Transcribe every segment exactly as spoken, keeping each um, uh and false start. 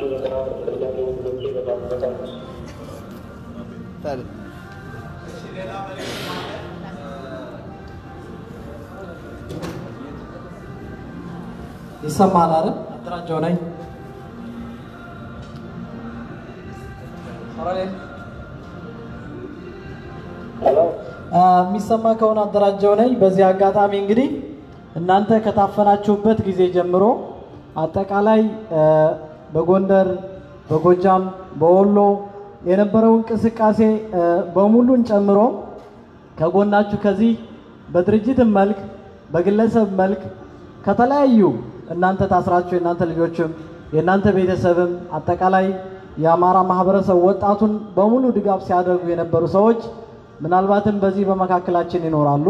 طيب يسمعنا አይደል አደራጀው ነኝ አራለ ሄሎ የሚሰማ ከሆነ አደራጀው ነኝ በዚህ አጋጣሚ እንግዲህ እናንተ ከታፈናችሁበት ጊዜ ጀምሮ አጠቃላይ በጎንደር በጎጃም በወሎ የነበረው እንቅስቃሴ በሙሉን ጨምሮ ከጎናችሁ ከዚህ በድርጅት መልክ በግለሰብ መልክ ከተለያዩ እናንተ ታስራችሁ እናንተ ልጆችም የናንተ ቤተሰብም አጠቃላይ የአማራ ማህበረሰብ ወጣቱን በሙሉ ድጋፍ ሲያደርጉ የነበሩ ሰዎች ምናልባትም በዚህ በመካከላችን ይኖራሉ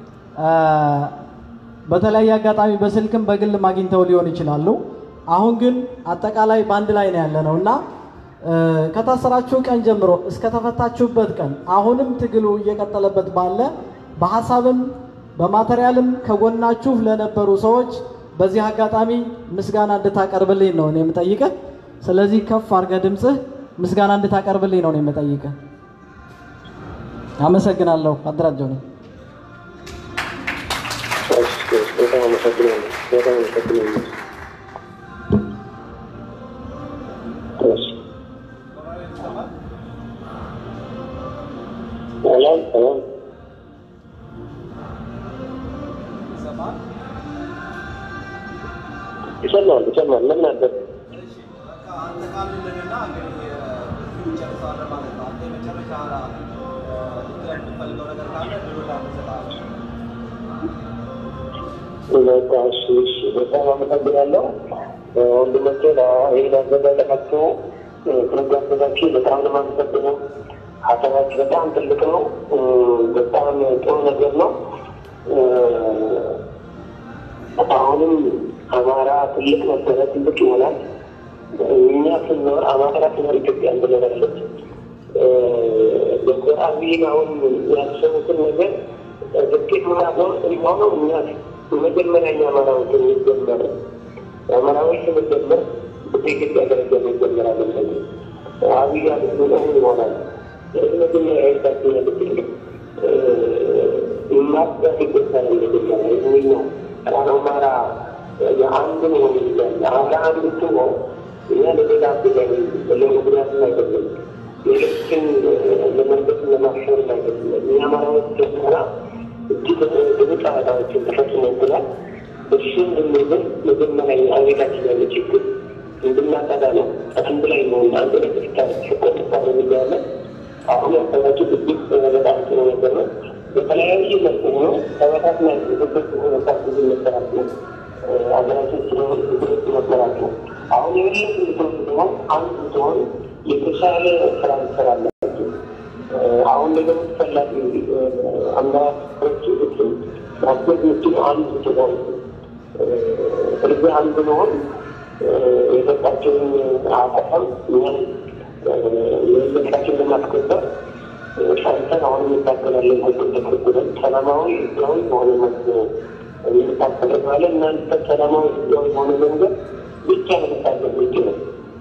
በተለያየ አጋጣሚ በስልክም በግል ማግኝተው ሊሆን ይችላሉ አሁን ግን አጠቃላይ ባንድ ላይ ነው ያለነውና ከታሰራችሁ ቀን ጀምሮ እስከ ተፈታችሁበት ቀን አሁንም ትግሉ እየቀጠለበት ባለ በሐሳብም በማቴሪያልም ከጎናችሁ ለነበሩ ሰዎች በዚህ አጋጣሚ ምስጋና እንድታቀርብልኝ ነው እኔ የምጠይቀህ ስለዚህ ከፍ አድርገህ ድምጽህ ምስጋና እንድታቀርብልኝ ነው እኔ የምጠይቀህ አመሰግናለሁ አደራጀው ነኝ በጣም አመሰግናለሁ በጣም አመሰግናለሁ ሰላም ሰላም ሰላም ይሰማል ይሰማል ምን ነበር እሺ በቃ አንተ ካልልልና እንግዲህ ፊውቸር ሳለ ማለት ነው አንተ መጨረሻ ልትፈልገው ነገር ካለ ድሮላ ተሰጣለህ ለታሽ እሺ በጣም አመሰግናለሁ ወንድሞቼ ለይሄን አዘጋጅታችሁ ፕሮግራማችሁ በጣም ነው የማመሰግነው ሀሳባችሁ በጣም ትልቅ ነው በጣም ጥሩ ነገር ነው አሁንም አማራ ትልቅ ነበረ ትልቅ ይሆናል እኛ ስንኖር አማራ ስንኖር ኢትዮጵያ እንደነበረች ዶክተር አብይ አሁን ያሰቡትን ነገር ዝቅት ምናምን የሚሆነው እኛ መጀመሪያ አማራው የሚጀመር አማራው የሚጀመር በኢትዮጵያ ደረጃ የሚጀመራል አብይ ያሉት ይሆናል ስለዚህ አይታችሁ ነው እናት ይገኛል እንደዚህ ነው አማራ የአንድ ነው ይላል አሁን አንድ ነው የሌላ ቢገኝ ለሙግራት ላይ አይደለም የለችን ለመንገድ ለማሽር ላይ አይደለም የአማራው ተሰራ እጅግ ብዙ ጣጣዎችን ተፈጽሞብናል እሱን እንደዚህ መጀመሪያ አቤታችን ያለ ችግር እንድናጠዳ ነው አንድ ላይ ነው አንድ ላይ ተፈታ ተፈታ ነው አሁን ያሰባችሁ እጅግ በጣም ጥሩ ነገር ነው በተለያየ መልኩ ነው ተመሳሳይ ላይ ተፈጥሮ ተፈጥሮ ይመጣሉ አገራችን ስለሆነ ይመጣሉ አሁን የሌለ ነው አንድ ሰው የተሻለ ስራ ይሰራል አሁን ደግሞ ፈላጊ አማራጮች እሱ ማስተካከል አንድ ሰው ስለዚህ አንድ ነው የፈጣቸውን አቋም ምን የለካችን ለማስከበር ሻንተን አሁን የሚታገላለን ተከትለን ሰላማዊ ህዝባዊ የሆነ መስሎ የሚታገላለን እናንተ ሰላማዊ ህዝባዊ የሆነ መንገድ ብቻ ለመታገል ይችላል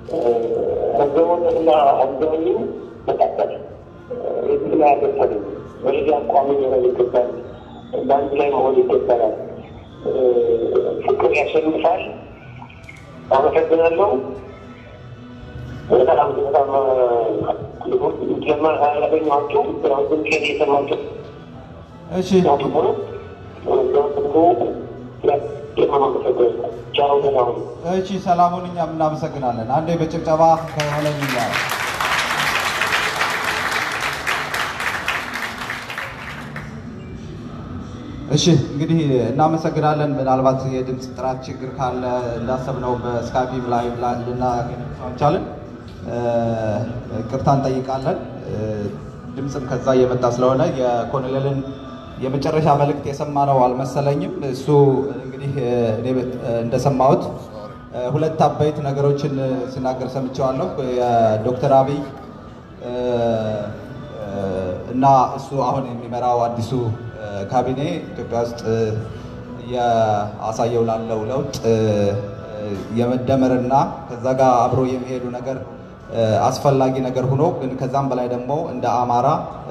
አዘውና አዘውኝ ተቀጣጣ የዚህ ላይ አደረሰ ወደ አቋም የሆነ ይገባል ባንድ ላይ መሆን ይገባል ፍቅር ያሸንፋል አመሰግናለሁ በጣም በጣም ለማ ያገኘኋቸው ብራውዝን ከኔ የተማቸው እሺ እሺ ሰላሙን እኛም እናመሰግናለን አንዴ በጭብጨባ ከሆነኝ ይላል እሺ እንግዲህ እናመሰግናለን ምናልባት የድምጽ ጥራት ችግር ካለ እንዳሰብነው በስካይፕ ላይቭ ልናገኛለን ቅርታን ጠይቃለን ድምጽም ከዛ የመጣ ስለሆነ የኮሎኔልን የመጨረሻ መልእክት የሰማነው አልመሰለኝም እሱ እንግዲህ እኔ እንደሰማሁት ሁለት አበይት ነገሮችን ሲናገር ሰምቻለሁ የዶክተር አብይ እና እሱ አሁን የሚመራው አዲሱ ካቢኔ ኢትዮጵያ ውስጥ ያሳየው ላለው ለውጥ የመደመርና ከዛ ጋር አብሮ የሚሄዱ ነገር አስፈላጊ ነገር ሆኖ ግን ከዛም በላይ ደግሞ እንደ አማራ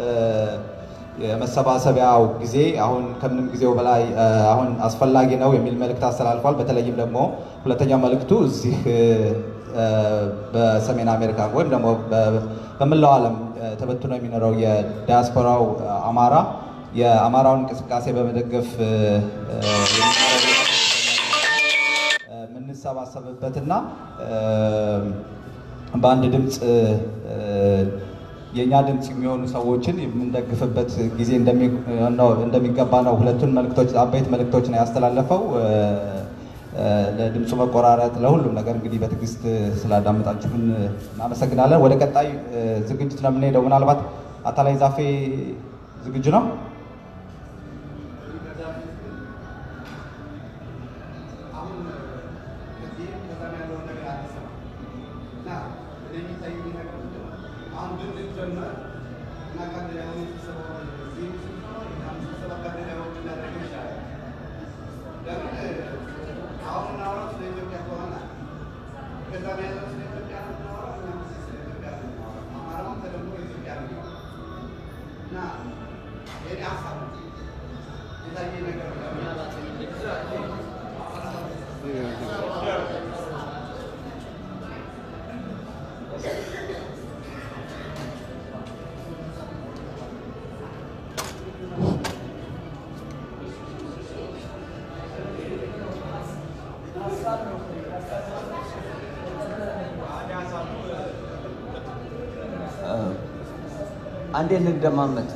የመሰባሰቢያው ጊዜ አሁን ከምንም ጊዜው በላይ አሁን አስፈላጊ ነው የሚል መልእክት አስተላልፏል። በተለይም ደግሞ ሁለተኛው መልእክቱ እዚህ በሰሜን አሜሪካ ወይም ደግሞ በመላው ዓለም ተበትኖ የሚኖረው የዲያስፖራው አማራ የአማራውን እንቅስቃሴ በመደገፍ የምንሰባሰብበትና በአንድ ድምፅ የኛ ድምፅ የሚሆኑ ሰዎችን የምንደግፍበት ጊዜ እንደሚገባ ነው። ሁለቱን መልእክቶች አበይት መልእክቶች ነው ያስተላለፈው። ለድምፁ መቆራረጥ ለሁሉም ነገር እንግዲህ በትዕግስት ስላዳመጣችሁን እናመሰግናለን። ወደ ቀጣይ ዝግጅት ነው የምንሄደው። ምናልባት አታላይ ዛፌ ዝግጁ ነው? አንዴ እንደማመጥ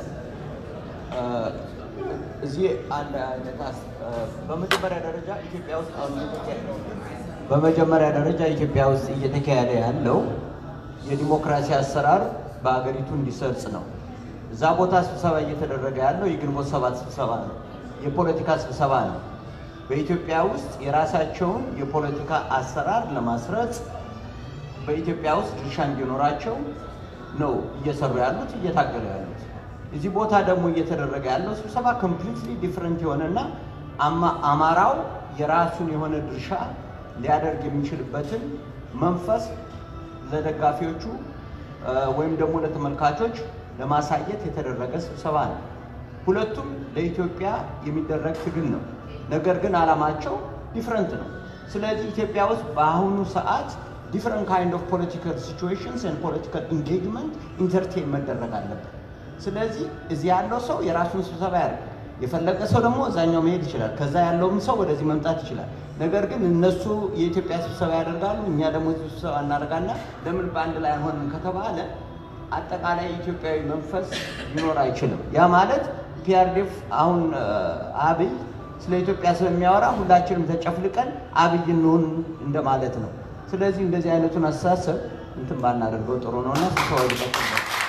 እዚህ አንድ አይነት በመጀመሪያ ደረጃ ኢትዮጵያ ውስጥ አሁን በመጀመሪያ ደረጃ ኢትዮጵያ ውስጥ እየተካሄደ ያለው የዲሞክራሲ አሰራር በአገሪቱ እንዲሰርጽ ነው። እዛ ቦታ ስብሰባ እየተደረገ ያለው የግንቦት ሰባት ስብሰባ ነው፣ የፖለቲካ ስብሰባ ነው። በኢትዮጵያ ውስጥ የራሳቸውን የፖለቲካ አሰራር ለማስረጽ በኢትዮጵያ ውስጥ ድርሻ እንዲኖራቸው ነው እየሰሩ ያሉት እየታገሉ ያሉት። እዚህ ቦታ ደግሞ እየተደረገ ያለው ስብሰባ ኮምፕሊትሊ ዲፈረንት የሆነና አማራው የራሱን የሆነ ድርሻ ሊያደርግ የሚችልበትን መንፈስ ለደጋፊዎቹ ወይም ደግሞ ለተመልካቾች ለማሳየት የተደረገ ስብሰባ ነው። ሁለቱም ለኢትዮጵያ የሚደረግ ትግል ነው። ነገር ግን ዓላማቸው ዲፈረንት ነው። ስለዚህ ኢትዮጵያ ውስጥ በአሁኑ ሰዓት different kind of political situations and political engagement entertain መደረግ አለበት። ስለዚህ እዚህ ያለው ሰው የራሱን ስብሰባ ያደርጋል፣ የፈለገ ሰው ደግሞ እዛኛው መሄድ ይችላል፣ ከዛ ያለውም ሰው ወደዚህ መምጣት ይችላል። ነገር ግን እነሱ የኢትዮጵያ ስብሰባ ያደርጋሉ፣ እኛ ደግሞ ስብሰባ እናደርጋለን። ለምን በአንድ ላይ አንሆንም ከተባለ አጠቃላይ ኢትዮጵያዊ መንፈስ ሊኖር አይችልም። ያ ማለት ፒአርዲኤፍ አሁን አብይ ስለ ኢትዮጵያ ስለሚያወራ ሁላችንም ተጨፍልቀን አብይ እንሆን እንደማለት ነው። ስለዚህ እንደዚህ አይነቱን አስተሳሰብ እንትን ባናደርገው ጥሩ ነውና ስብሰባው ይቀጥላል።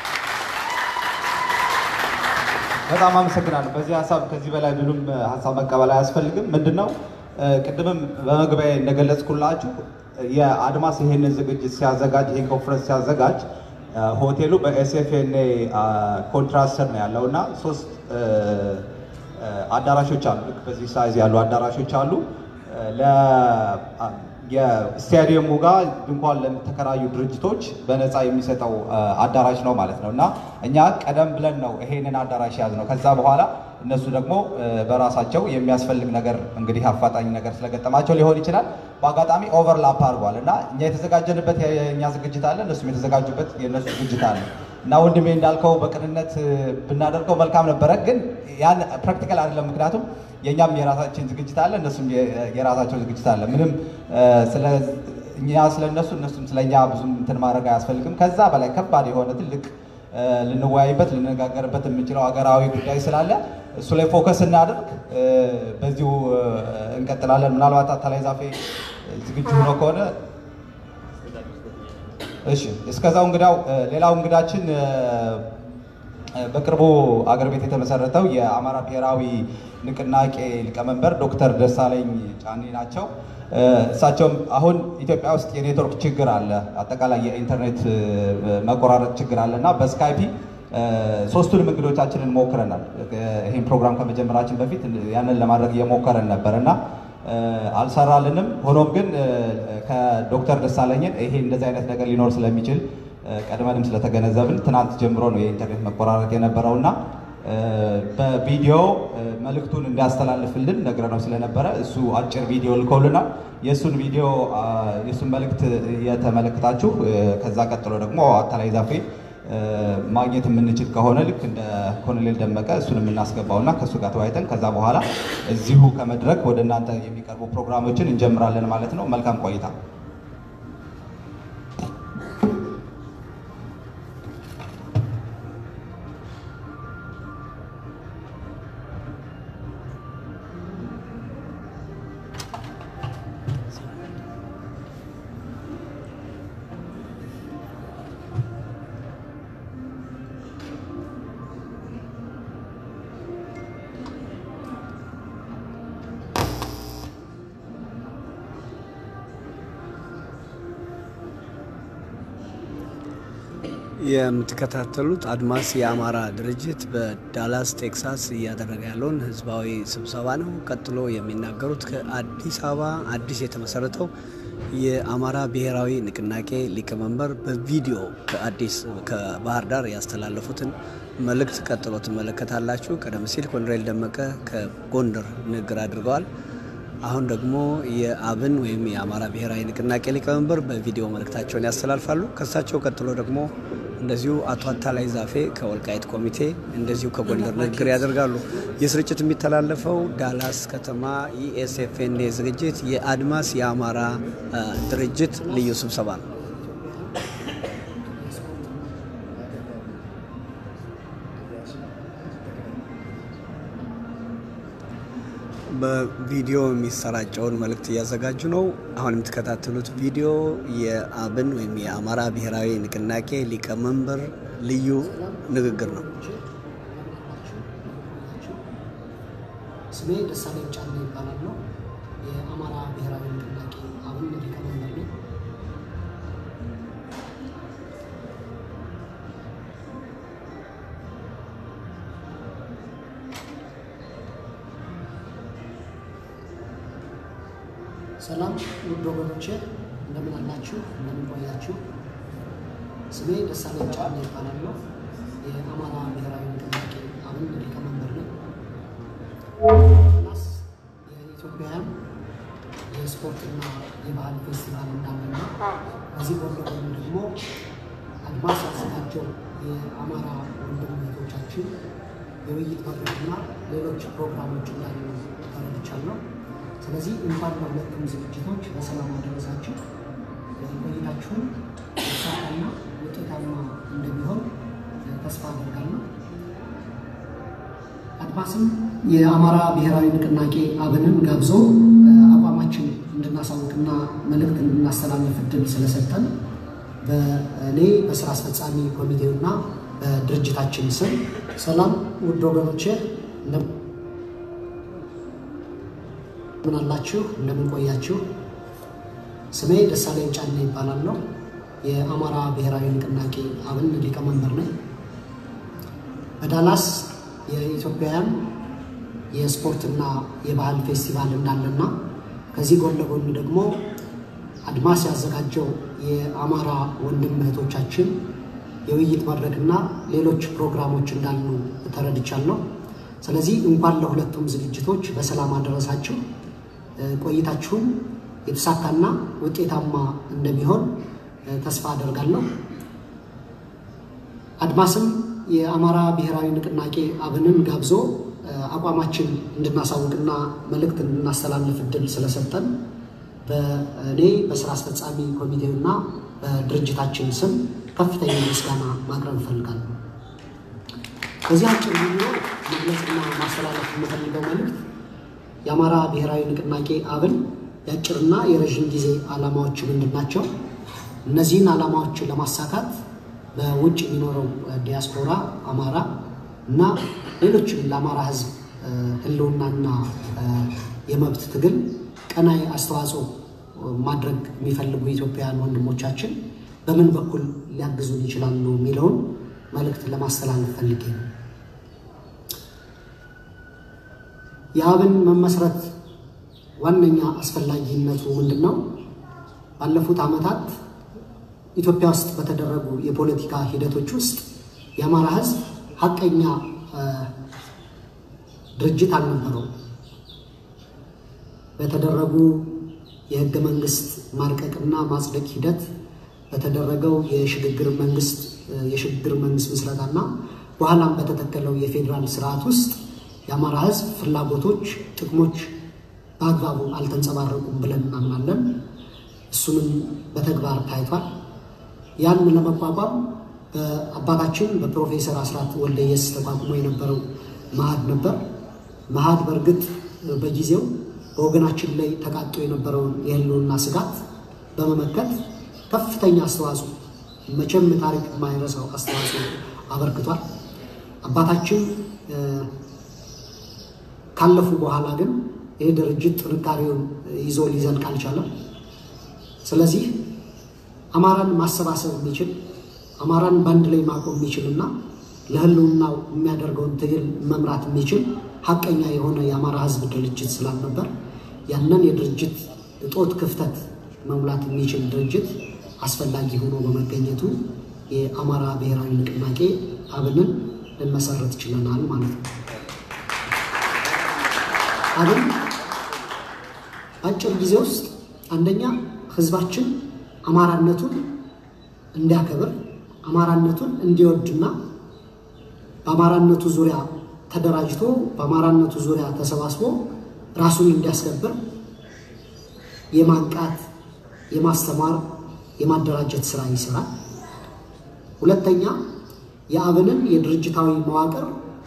በጣም አመሰግናለሁ። በዚህ ሐሳብ ከዚህ በላይ ምንም ሐሳብ መቀበል አያስፈልግም። ምንድነው ቅድምም በመግቢያ እንደገለጽኩላችሁ የአድማስ ይሄንን ዝግጅት ሲያዘጋጅ ይሄን ኮንፈረንስ ሲያዘጋጅ ሆቴሉ በኤስኤፍኤንኤ ኮንትራክት ስር ነው ያለውና ሶስት አዳራሾች አሉ። ልክ በዚህ ሳይዝ ያሉ አዳራሾች አሉ። ለ የስታዲየሙ ጋር እንኳን ለተከራዩ ድርጅቶች በነፃ የሚሰጠው አዳራሽ ነው ማለት ነው። እና እኛ ቀደም ብለን ነው ይሄንን አዳራሽ ያዝነው። ከዛ በኋላ እነሱ ደግሞ በራሳቸው የሚያስፈልግ ነገር እንግዲህ አፋጣኝ ነገር ስለገጠማቸው ሊሆን ይችላል በአጋጣሚ ኦቨርላፕ አድርጓል እና እኛ የተዘጋጀንበት የኛ ዝግጅት አለ፣ እነሱም የተዘጋጁበት የነሱ ዝግጅት አለ እና ወንድሜ እንዳልከው በቅንነት ብናደርገው መልካም ነበረ። ግን ያን ፕራክቲካል አይደለም። ምክንያቱም የኛም የራሳችን ዝግጅት አለ፣ እነሱም የራሳቸው ዝግጅት አለ። ምንም ስለ እኛ ስለነሱ እነሱም ስለኛ ብዙም እንትን ማድረግ አያስፈልግም። ከዛ በላይ ከባድ የሆነ ትልቅ ልንወያይበት ልንነጋገርበት የምንችለው ሀገራዊ ጉዳይ ስላለ እሱ ላይ ፎከስ እናድርግ። በዚሁ እንቀጥላለን። ምናልባት አታላይ ዛፌ ዝግጁ ሆኖ ከሆነ እሺ። እስከዛው እንግዳው ሌላው እንግዳችን በቅርቡ አገር ቤት የተመሰረተው የአማራ ብሔራዊ ንቅናቄ ሊቀመንበር ዶክተር ደሳለኝ ጫኔ ናቸው። እሳቸውም አሁን ኢትዮጵያ ውስጥ የኔትወርክ ችግር አለ፣ አጠቃላይ የኢንተርኔት መቆራረጥ ችግር አለና በስካይፒ ሶስቱንም እንግዶቻችንን ሞክረናል። ይሄን ፕሮግራም ከመጀመራችን በፊት ያንን ለማድረግ እየሞከረን ነበርና አልሰራልንም ሆኖም ግን ከዶክተር ደሳለኝን ይሄ እንደዚህ አይነት ነገር ሊኖር ስለሚችል ቀድመንም ስለተገነዘብን ትናንት ጀምሮ ነው የኢንተርኔት መቆራረጥ የነበረውና በቪዲዮ መልእክቱን እንዲያስተላልፍልን ነግረነው ስለነበረ እሱ አጭር ቪዲዮ ልኮልናል የሱን ቪዲዮ የሱን መልእክት የተመለከታችሁ ከዛ ቀጥሎ ደግሞ አታላይ ዛፌ ማግኘት የምንችል ከሆነ ልክ እንደ ኮሎኔል ደመቀ እሱንም እናስገባውና ከሱ ጋር ተወያይተን ከዛ በኋላ እዚሁ ከመድረክ ወደ እናንተ የሚቀርቡ ፕሮግራሞችን እንጀምራለን ማለት ነው መልካም ቆይታ የምትከታተሉት አድማስ የአማራ ድርጅት በዳላስ ቴክሳስ እያደረገ ያለውን ህዝባዊ ስብሰባ ነው ቀጥሎ የሚናገሩት ከአዲስ አበባ አዲስ የተመሰረተው የአማራ ብሔራዊ ንቅናቄ ሊቀመንበር በቪዲዮ ከአዲስ ከባህር ዳር ያስተላለፉትን መልእክት ቀጥሎ ተመለከታላችሁ ቀደም ሲል ኮሎኔል ደመቀ ከጎንደር ንግግር አድርገዋል አሁን ደግሞ የአብን ወይም የአማራ ብሔራዊ ንቅናቄ ሊቀመንበር በቪዲዮ መልእክታቸውን ያስተላልፋሉ ከሳቸው ቀጥሎ ደግሞ እንደዚሁ አቶ አታላይ ዛፌ ከወልቃይት ኮሚቴ እንደዚሁ ከጎንደር ንግግር ያደርጋሉ የስርጭት የሚተላለፈው ዳላስ ከተማ ኢኤስኤፍኤን ዝግጅት የአድማስ የአማራ ድርጅት ልዩ ስብሰባ ነው በቪዲዮ የሚሰራጨውን መልእክት ያዘጋጁ ነው አሁን የምትከታተሉት ቪዲዮ የአብን ወይም የአማራ ብሔራዊ ንቅናቄ ሊቀመንበር ልዩ ንግግር ነው ስሜ ደሳለኝ ጫኔ ይባላል ነው የአማራ ብሔራዊ ንቅናቄ አብን ሊቀመንበር ነው ሰላም ውድ ወገኖቼ እንደምን አላችሁ እንደምን ቆያችሁ ስሜ ደሳለኝ ጫኔ ይባላል ነው የአማራ ብሔራዊ ንቅናቄ አብን ሊቀመንበር ነው ናስ የኢትዮጵያን የስፖርትና የባህል ፌስቲቫል እንዳለና በዚህ ጎን ለጎን ደግሞ አድማስ ያዘጋጀው የአማራ ወንድም እህቶቻችን የውይይት መድረክና ሌሎች ፕሮግራሞች እንዳሉ ተረድቻለሁ ስለዚህ እንኳን ለሁለቱም ዝግጅቶች በሰላም አደረሳችሁ ቆይታችሁን ተሳካና ውጤታማ እንደሚሆን ተስፋ አደርጋለሁ አድማስም የአማራ ብሔራዊ ንቅናቄ አብንን ጋብዞ አቋማችን እንድናሳውቅና መልእክት እንድናስተላልፍ እድል ስለሰጠን በእኔ በስራ አስፈጻሚ ኮሚቴውና በድርጅታችን ስም ሰላም ውድ ወገኖቼ ምን አላችሁ እንደምን ቆያችሁ ስሜ ደሳለኝ ጫኔ ይባላል ነው የአማራ ብሔራዊ ንቅናቄ አብን ሊቀመንበር ነኝ በዳላስ የኢትዮጵያን የስፖርትና የባህል ፌስቲቫል እንዳለና ከዚህ ጎን ለጎን ደግሞ አድማስ ያዘጋጀው የአማራ ወንድም እህቶቻችን የውይይት መድረክና ሌሎች ፕሮግራሞች እንዳሉ ተረድቻለሁ ስለዚህ እንኳን ለሁለቱም ዝግጅቶች በሰላም አደረሳችሁ ቆይታችሁን የተሳካና ውጤታማ እንደሚሆን ተስፋ አደርጋለሁ አድማስም የአማራ ብሔራዊ ንቅናቄ አብንን ጋብዞ አቋማችን እንድናሳውቅና መልእክት እንድናስተላልፍ እድል ስለሰጠን በእኔ በስራ አስፈጻሚ ኮሚቴውና በድርጅታችን ስም ከፍተኛ ምስጋና ማቅረብ እፈልጋለሁ በዚህ አጭር ቪዲዮ መግለጽና ማስተላለፍ የምፈልገው መልእክት የአማራ ብሔራዊ ንቅናቄ አብን ያጭርና የረጅም ጊዜ ዓላማዎች ምንድናቸው እነዚህን ዓላማዎች ለማሳካት በውጭ የሚኖረው ዲያስፖራ አማራ እና ሌሎችም ለአማራ ህዝብ ህልውናና የመብት ትግል ቀናይ አስተዋጽኦ ማድረግ የሚፈልጉ ኢትዮጵያውያን ወንድሞቻችን በምን በኩል ሊያግዙን ይችላሉ የሚለውን መልእክት ለማስተላለፍ ፈልጌ ነው የአብን መመስረት ዋነኛ አስፈላጊነቱ ምንድነው? ባለፉት ዓመታት ኢትዮጵያ ውስጥ በተደረጉ የፖለቲካ ሂደቶች ውስጥ የአማራ ሕዝብ ሐቀኛ ድርጅት አልነበረው። በተደረጉ የህገ መንግስት ማርቀቅና ማጽደቅ ሂደት በተደረገው የሽግግር መንግስት የሽግግር መንግስት ምስረታና በኋላም በተተከለው የፌደራል ስርዓት ውስጥ የአማራ ሕዝብ ፍላጎቶች፣ ጥቅሞች በአግባቡ አልተንጸባረቁም ብለን እናምናለን። እሱንም በተግባር ታይቷል። ያን ለመቋቋም በአባታችን በፕሮፌሰር አስራት ወልደየስ ተቋቁሞ የነበረው መሃድ ነበር። መሃድ በእርግጥ በጊዜው በወገናችን ላይ ተቃጥቶ የነበረውን የህልውና ስጋት በመመከት ከፍተኛ አስተዋጽኦ መቼም ታሪክ የማይረሳው አስተዋጽኦ አበርክቷል። አባታችን ካለፉ በኋላ ግን ይህ ድርጅት ጥንካሬውን ይዞ ሊዘልቅ አልቻለም። ስለዚህ አማራን ማሰባሰብ የሚችል አማራን ባንድ ላይ ማቆም የሚችልና ለህልውናው የሚያደርገውን ትግል መምራት የሚችል ሐቀኛ የሆነ የአማራ ሕዝብ ድርጅት ስላልነበር ያንን የድርጅት እጦት ክፍተት መሙላት የሚችል ድርጅት አስፈላጊ ሆኖ በመገኘቱ የአማራ ብሔራዊ ንቅናቄ አብንን ልንመሰርት ችለናል ማለት ነው። አብን አጭር ጊዜ ውስጥ አንደኛ ህዝባችን አማራነቱን እንዲያከብር አማራነቱን እንዲወድና በአማራነቱ ዙሪያ ተደራጅቶ በአማራነቱ ዙሪያ ተሰባስቦ ራሱን እንዲያስከብር የማንቃት የማስተማር የማደራጀት ስራ ይሰራል። ሁለተኛ የአብንን የድርጅታዊ መዋቅር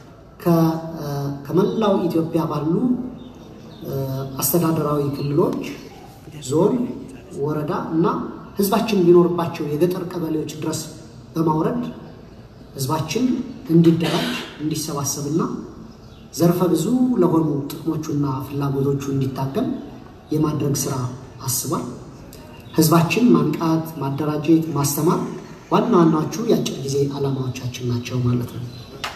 ከመላው ኢትዮጵያ ባሉ አስተዳደራዊ ክልሎች፣ ዞን፣ ወረዳ እና ህዝባችን ሊኖርባቸው የገጠር ቀበሌዎች ድረስ በማውረድ ህዝባችን እንዲደራጅ እንዲሰባሰብና ዘርፈ ብዙ ለሆኑ ጥቅሞቹና ፍላጎቶቹ እንዲታገል የማድረግ ስራ አስቧል። ህዝባችን ማንቃት፣ ማደራጀት፣ ማስተማር ዋና ዋናዎቹ የአጭር ጊዜ ዓላማዎቻችን ናቸው ማለት ነው።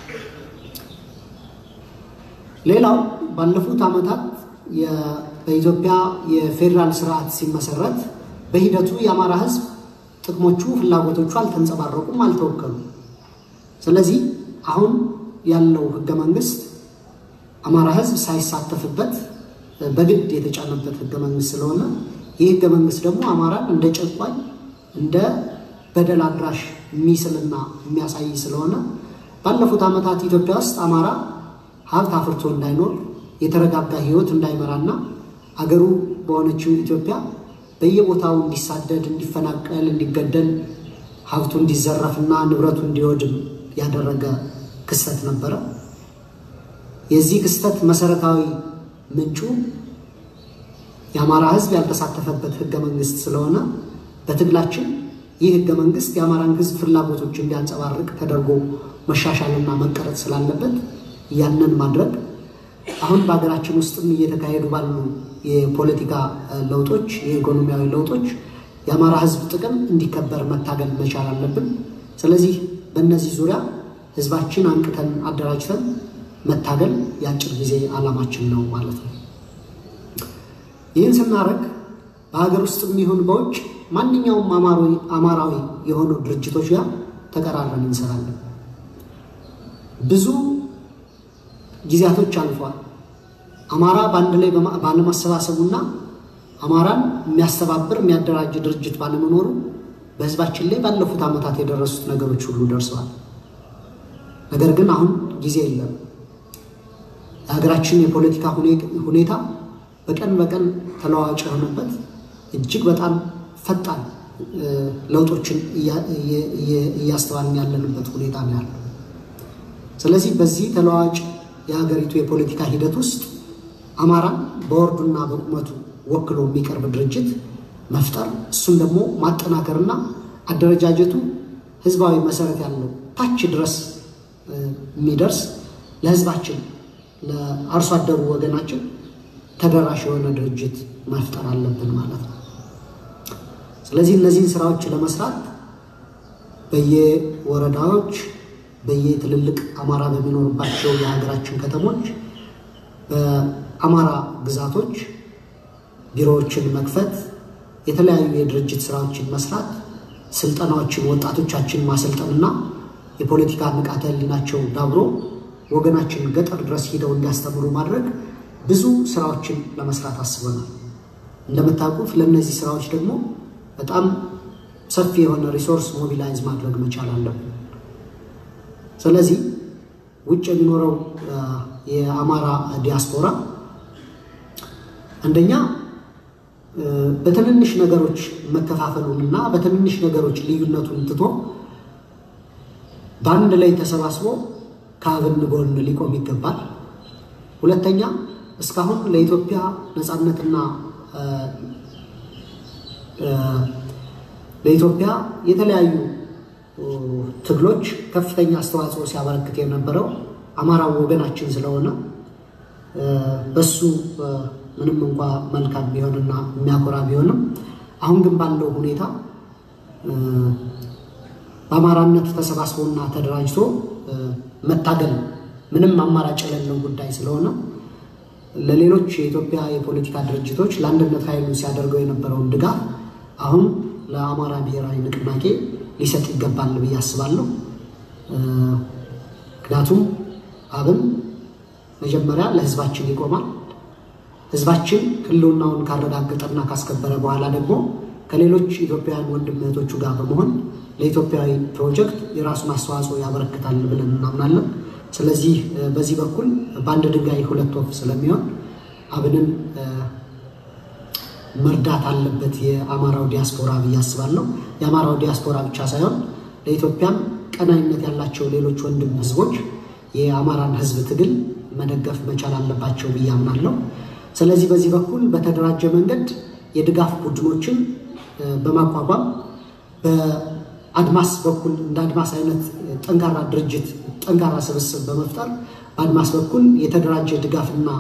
ሌላው ባለፉት ዓመታት በኢትዮጵያ የፌደራል ስርዓት ሲመሰረት በሂደቱ የአማራ ሕዝብ ጥቅሞቹ ፍላጎቶቹ አልተንጸባረቁም፣ አልተወከሉም። ስለዚህ አሁን ያለው ህገ መንግስት አማራ ሕዝብ ሳይሳተፍበት በግድ የተጫነበት ህገ መንግስት ስለሆነ ይህ ህገ መንግስት ደግሞ አማራን እንደ ጨቋኝ እንደ በደል አድራሽ የሚስልና የሚያሳይ ስለሆነ ባለፉት ዓመታት ኢትዮጵያ ውስጥ አማራ ሀብት አፍርቶ እንዳይኖር የተረጋጋ ህይወት እንዳይመራና አገሩ በሆነችው ኢትዮጵያ በየቦታው እንዲሳደድ፣ እንዲፈናቀል፣ እንዲገደል፣ ሀብቱ እንዲዘረፍና ንብረቱ እንዲወድም ያደረገ ክስተት ነበረ። የዚህ ክስተት መሰረታዊ ምንጩ የአማራ ህዝብ ያልተሳተፈበት ህገ መንግስት ስለሆነ በትግላችን ይህ ህገ መንግስት የአማራን ህዝብ ፍላጎቶች እንዲያንጸባርቅ ተደርጎ መሻሻልና መቀረጽ ስላለበት ያንን ማድረግ አሁን በአገራችን ውስጥም እየተካሄዱ ባሉ የፖለቲካ ለውጦች፣ የኢኮኖሚያዊ ለውጦች የአማራ ህዝብ ጥቅም እንዲከበር መታገል መቻል አለብን። ስለዚህ በእነዚህ ዙሪያ ህዝባችን አንቅተን አደራጅተን መታገል የአጭር ጊዜ ዓላማችን ነው ማለት ነው። ይህን ስናደርግ በሀገር ውስጥም ይሁን በውጭ ማንኛውም አማራዊ አማራዊ የሆኑ ድርጅቶች ጋር ተቀራርበን እንሰራለን። ብዙ ጊዜያቶች አልፈዋል። አማራ ባንድ ላይ ባለመሰባሰቡና አማራን የሚያስተባብር የሚያደራጅ ድርጅት ባለመኖሩ በህዝባችን ላይ ባለፉት ዓመታት የደረሱት ነገሮች ሁሉ ደርሰዋል። ነገር ግን አሁን ጊዜ የለም። የሀገራችን የፖለቲካ ሁኔታ በቀን በቀን ተለዋዋጭ የሆነበት እጅግ በጣም ፈጣን ለውጦችን እያስተዋልን ያለንበት ሁኔታ ነው ያለው። ስለዚህ በዚህ ተለዋዋጭ የሀገሪቱ የፖለቲካ ሂደት ውስጥ አማራን በወርዱና በቁመቱ ወክሎ የሚቀርብ ድርጅት መፍጠር፣ እሱን ደግሞ ማጠናከርና አደረጃጀቱ ህዝባዊ መሰረት ያለው ታች ድረስ የሚደርስ ለህዝባችን ለአርሶ አደሩ ወገናችን ተደራሽ የሆነ ድርጅት መፍጠር አለብን ማለት ነው። ስለዚህ እነዚህን ስራዎች ለመስራት በየወረዳዎች በየትልልቅ አማራ በሚኖርባቸው የሀገራችን ከተሞች በአማራ ግዛቶች ቢሮዎችን መክፈት፣ የተለያዩ የድርጅት ስራዎችን መስራት፣ ስልጠናዎችን ወጣቶቻችን ማሰልጠንና የፖለቲካ ንቃተ ህሊናቸው ዳብሮ ወገናችን ገጠር ድረስ ሄደው እንዲያስተምሩ ማድረግ ብዙ ስራዎችን ለመስራት አስበናል። እንደምታውቁት ለነዚህ ስራዎች ደግሞ በጣም ሰፊ የሆነ ሪሶርስ ሞቢላይዝ ማድረግ መቻል አለብን። ስለዚህ ውጭ የሚኖረው የአማራ ዲያስፖራ አንደኛ በትንንሽ ነገሮች መከፋፈሉንና በትንንሽ ነገሮች ልዩነቱን ትቶ በአንድ ላይ ተሰባስቦ ከአብን ጎን ሊቆም ይገባል። ሁለተኛ እስካሁን ለኢትዮጵያ ነፃነትና ለኢትዮጵያ የተለያዩ ትግሎች ከፍተኛ አስተዋጽኦ ሲያበረክት የነበረው አማራው ወገናችን ስለሆነ በሱ ምንም እንኳን መልካም ቢሆንና የሚያኮራ ቢሆንም አሁን ግን ባለው ሁኔታ በአማራነት ተሰባስቦና ተደራጅቶ መታገል ምንም አማራጭ የሌለው ጉዳይ ስለሆነ ለሌሎች የኢትዮጵያ የፖለቲካ ድርጅቶች ለአንድነት ኃይሉ ሲያደርገው የነበረውን ድጋፍ አሁን ለአማራ ብሔራዊ ንቅናቄ ሊሰጥ ይገባል ብዬ አስባለሁ። ምክንያቱም አብን መጀመሪያ ለህዝባችን ይቆማል። ህዝባችን ህልውናውን ካረጋገጠና ካስከበረ በኋላ ደግሞ ከሌሎች ኢትዮጵያውያን ወንድም እህቶቹ ጋር በመሆን ለኢትዮጵያዊ ፕሮጀክት የራሱን አስተዋጽኦ ያበረክታል ብለን እናምናለን። ስለዚህ በዚህ በኩል በአንድ ድንጋይ ሁለት ወፍ ስለሚሆን አብንን መርዳት አለበት የአማራው ዲያስፖራ ብዬ አስባለሁ። የአማራው ዲያስፖራ ብቻ ሳይሆን ለኢትዮጵያም ቀናይነት ያላቸው ሌሎች ወንድም ህዝቦች የአማራን ህዝብ ትግል መደገፍ መቻል አለባቸው ብዬ አምናለሁ። ስለዚህ በዚህ በኩል በተደራጀ መንገድ የድጋፍ ቡድኖችን በማቋቋም በአድማስ በኩል እንደ አድማስ አይነት ጠንካራ ድርጅት ጠንካራ ስብስብ በመፍጠር በአድማስ በኩል የተደራጀ ድጋፍና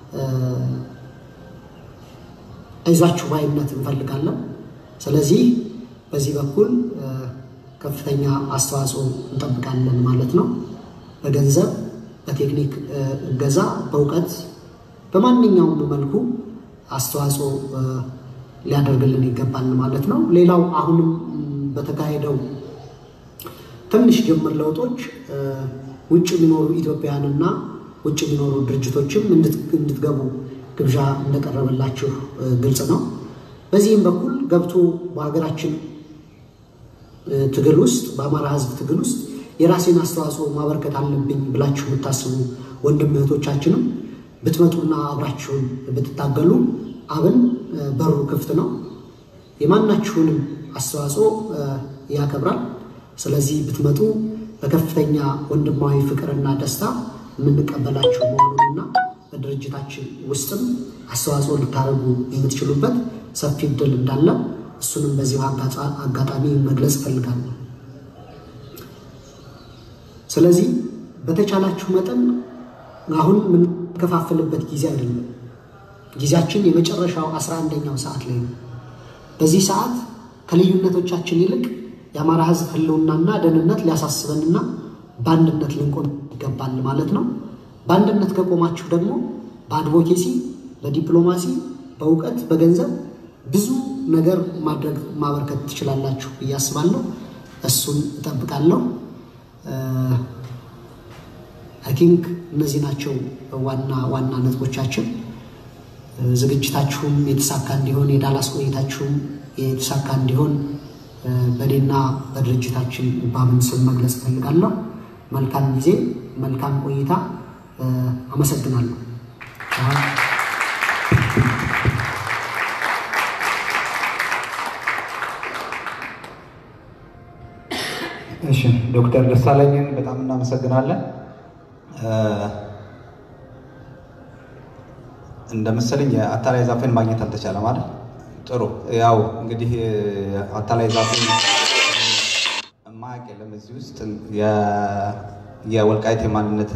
አይዟችሁ ባይነት እንፈልጋለን። ስለዚህ በዚህ በኩል ከፍተኛ አስተዋጽኦ እንጠብቃለን ማለት ነው። በገንዘብ በቴክኒክ እገዛ በእውቀት በማንኛውም መልኩ አስተዋጽኦ ሊያደርግልን ይገባል ማለት ነው። ሌላው አሁንም በተካሄደው ትንሽ ጅምር ለውጦች ውጭ የሚኖሩ ኢትዮጵያውያንና ውጭ የሚኖሩ ድርጅቶችም እንድትገቡ ግብዣ እንደቀረበላችሁ ግልጽ ነው። በዚህም በኩል ገብቶ በሀገራችን ትግል ውስጥ በአማራ ህዝብ ትግል ውስጥ የራሴን አስተዋጽኦ ማበርከት አለብኝ ብላችሁ የምታስቡ ወንድም እህቶቻችንም ብትመጡና አብራችሁን ብትታገሉ አብን በሩ ክፍት ነው። የማናችሁንም አስተዋጽኦ ያከብራል። ስለዚህ ብትመጡ በከፍተኛ ወንድማዊ ፍቅርና ደስታ የምንቀበላችሁ መሆኑንና በድርጅታችን ውስጥም አስተዋጽኦ ልታደርጉ የምትችሉበት ሰፊ ዕድል እንዳለ እሱንም በዚህ አጋጣሚ መግለጽ እፈልጋለሁ። ስለዚህ በተቻላችሁ መጠን አሁን ምን ከፋፍልበት ጊዜ አይደለም። ጊዜያችን የመጨረሻው አስራ አንደኛው ሰዓት ላይ ነው። በዚህ ሰዓት ከልዩነቶቻችን ይልቅ የአማራ ህዝብ ህልውናና ደህንነት ሊያሳስበንና በአንድነት ልንቆም ይገባል ማለት ነው። በአንድነት ከቆማችሁ ደግሞ በአድቮኬሲ፣ በዲፕሎማሲ፣ በእውቀት፣ በገንዘብ ብዙ ነገር ማድረግ ማበርከት ትችላላችሁ ብዬ አስባለሁ። እሱን እጠብቃለሁ። አይ ቲንክ እነዚህ ናቸው ዋና ዋና ነጥቦቻችን። ዝግጅታችሁም የተሳካ እንዲሆን የዳላስ ቆይታችሁም የተሳካ እንዲሆን በእኔና በድርጅታችን በአብን ስም መግለጽ እፈልጋለሁ። መልካም ጊዜ፣ መልካም ቆይታ። አመሰግናለሁ። እሺ ዶክተር ደሳለኝን በጣም እናመሰግናለን። እንደመሰለኝ አታላይ ዛፌን ማግኘት አልተቻለም አይደል? ጥሩ። ያው እንግዲህ አታላይ ዛፌን ማያውቅ የለም እዚህ ውስጥ የወልቃይት የማንነት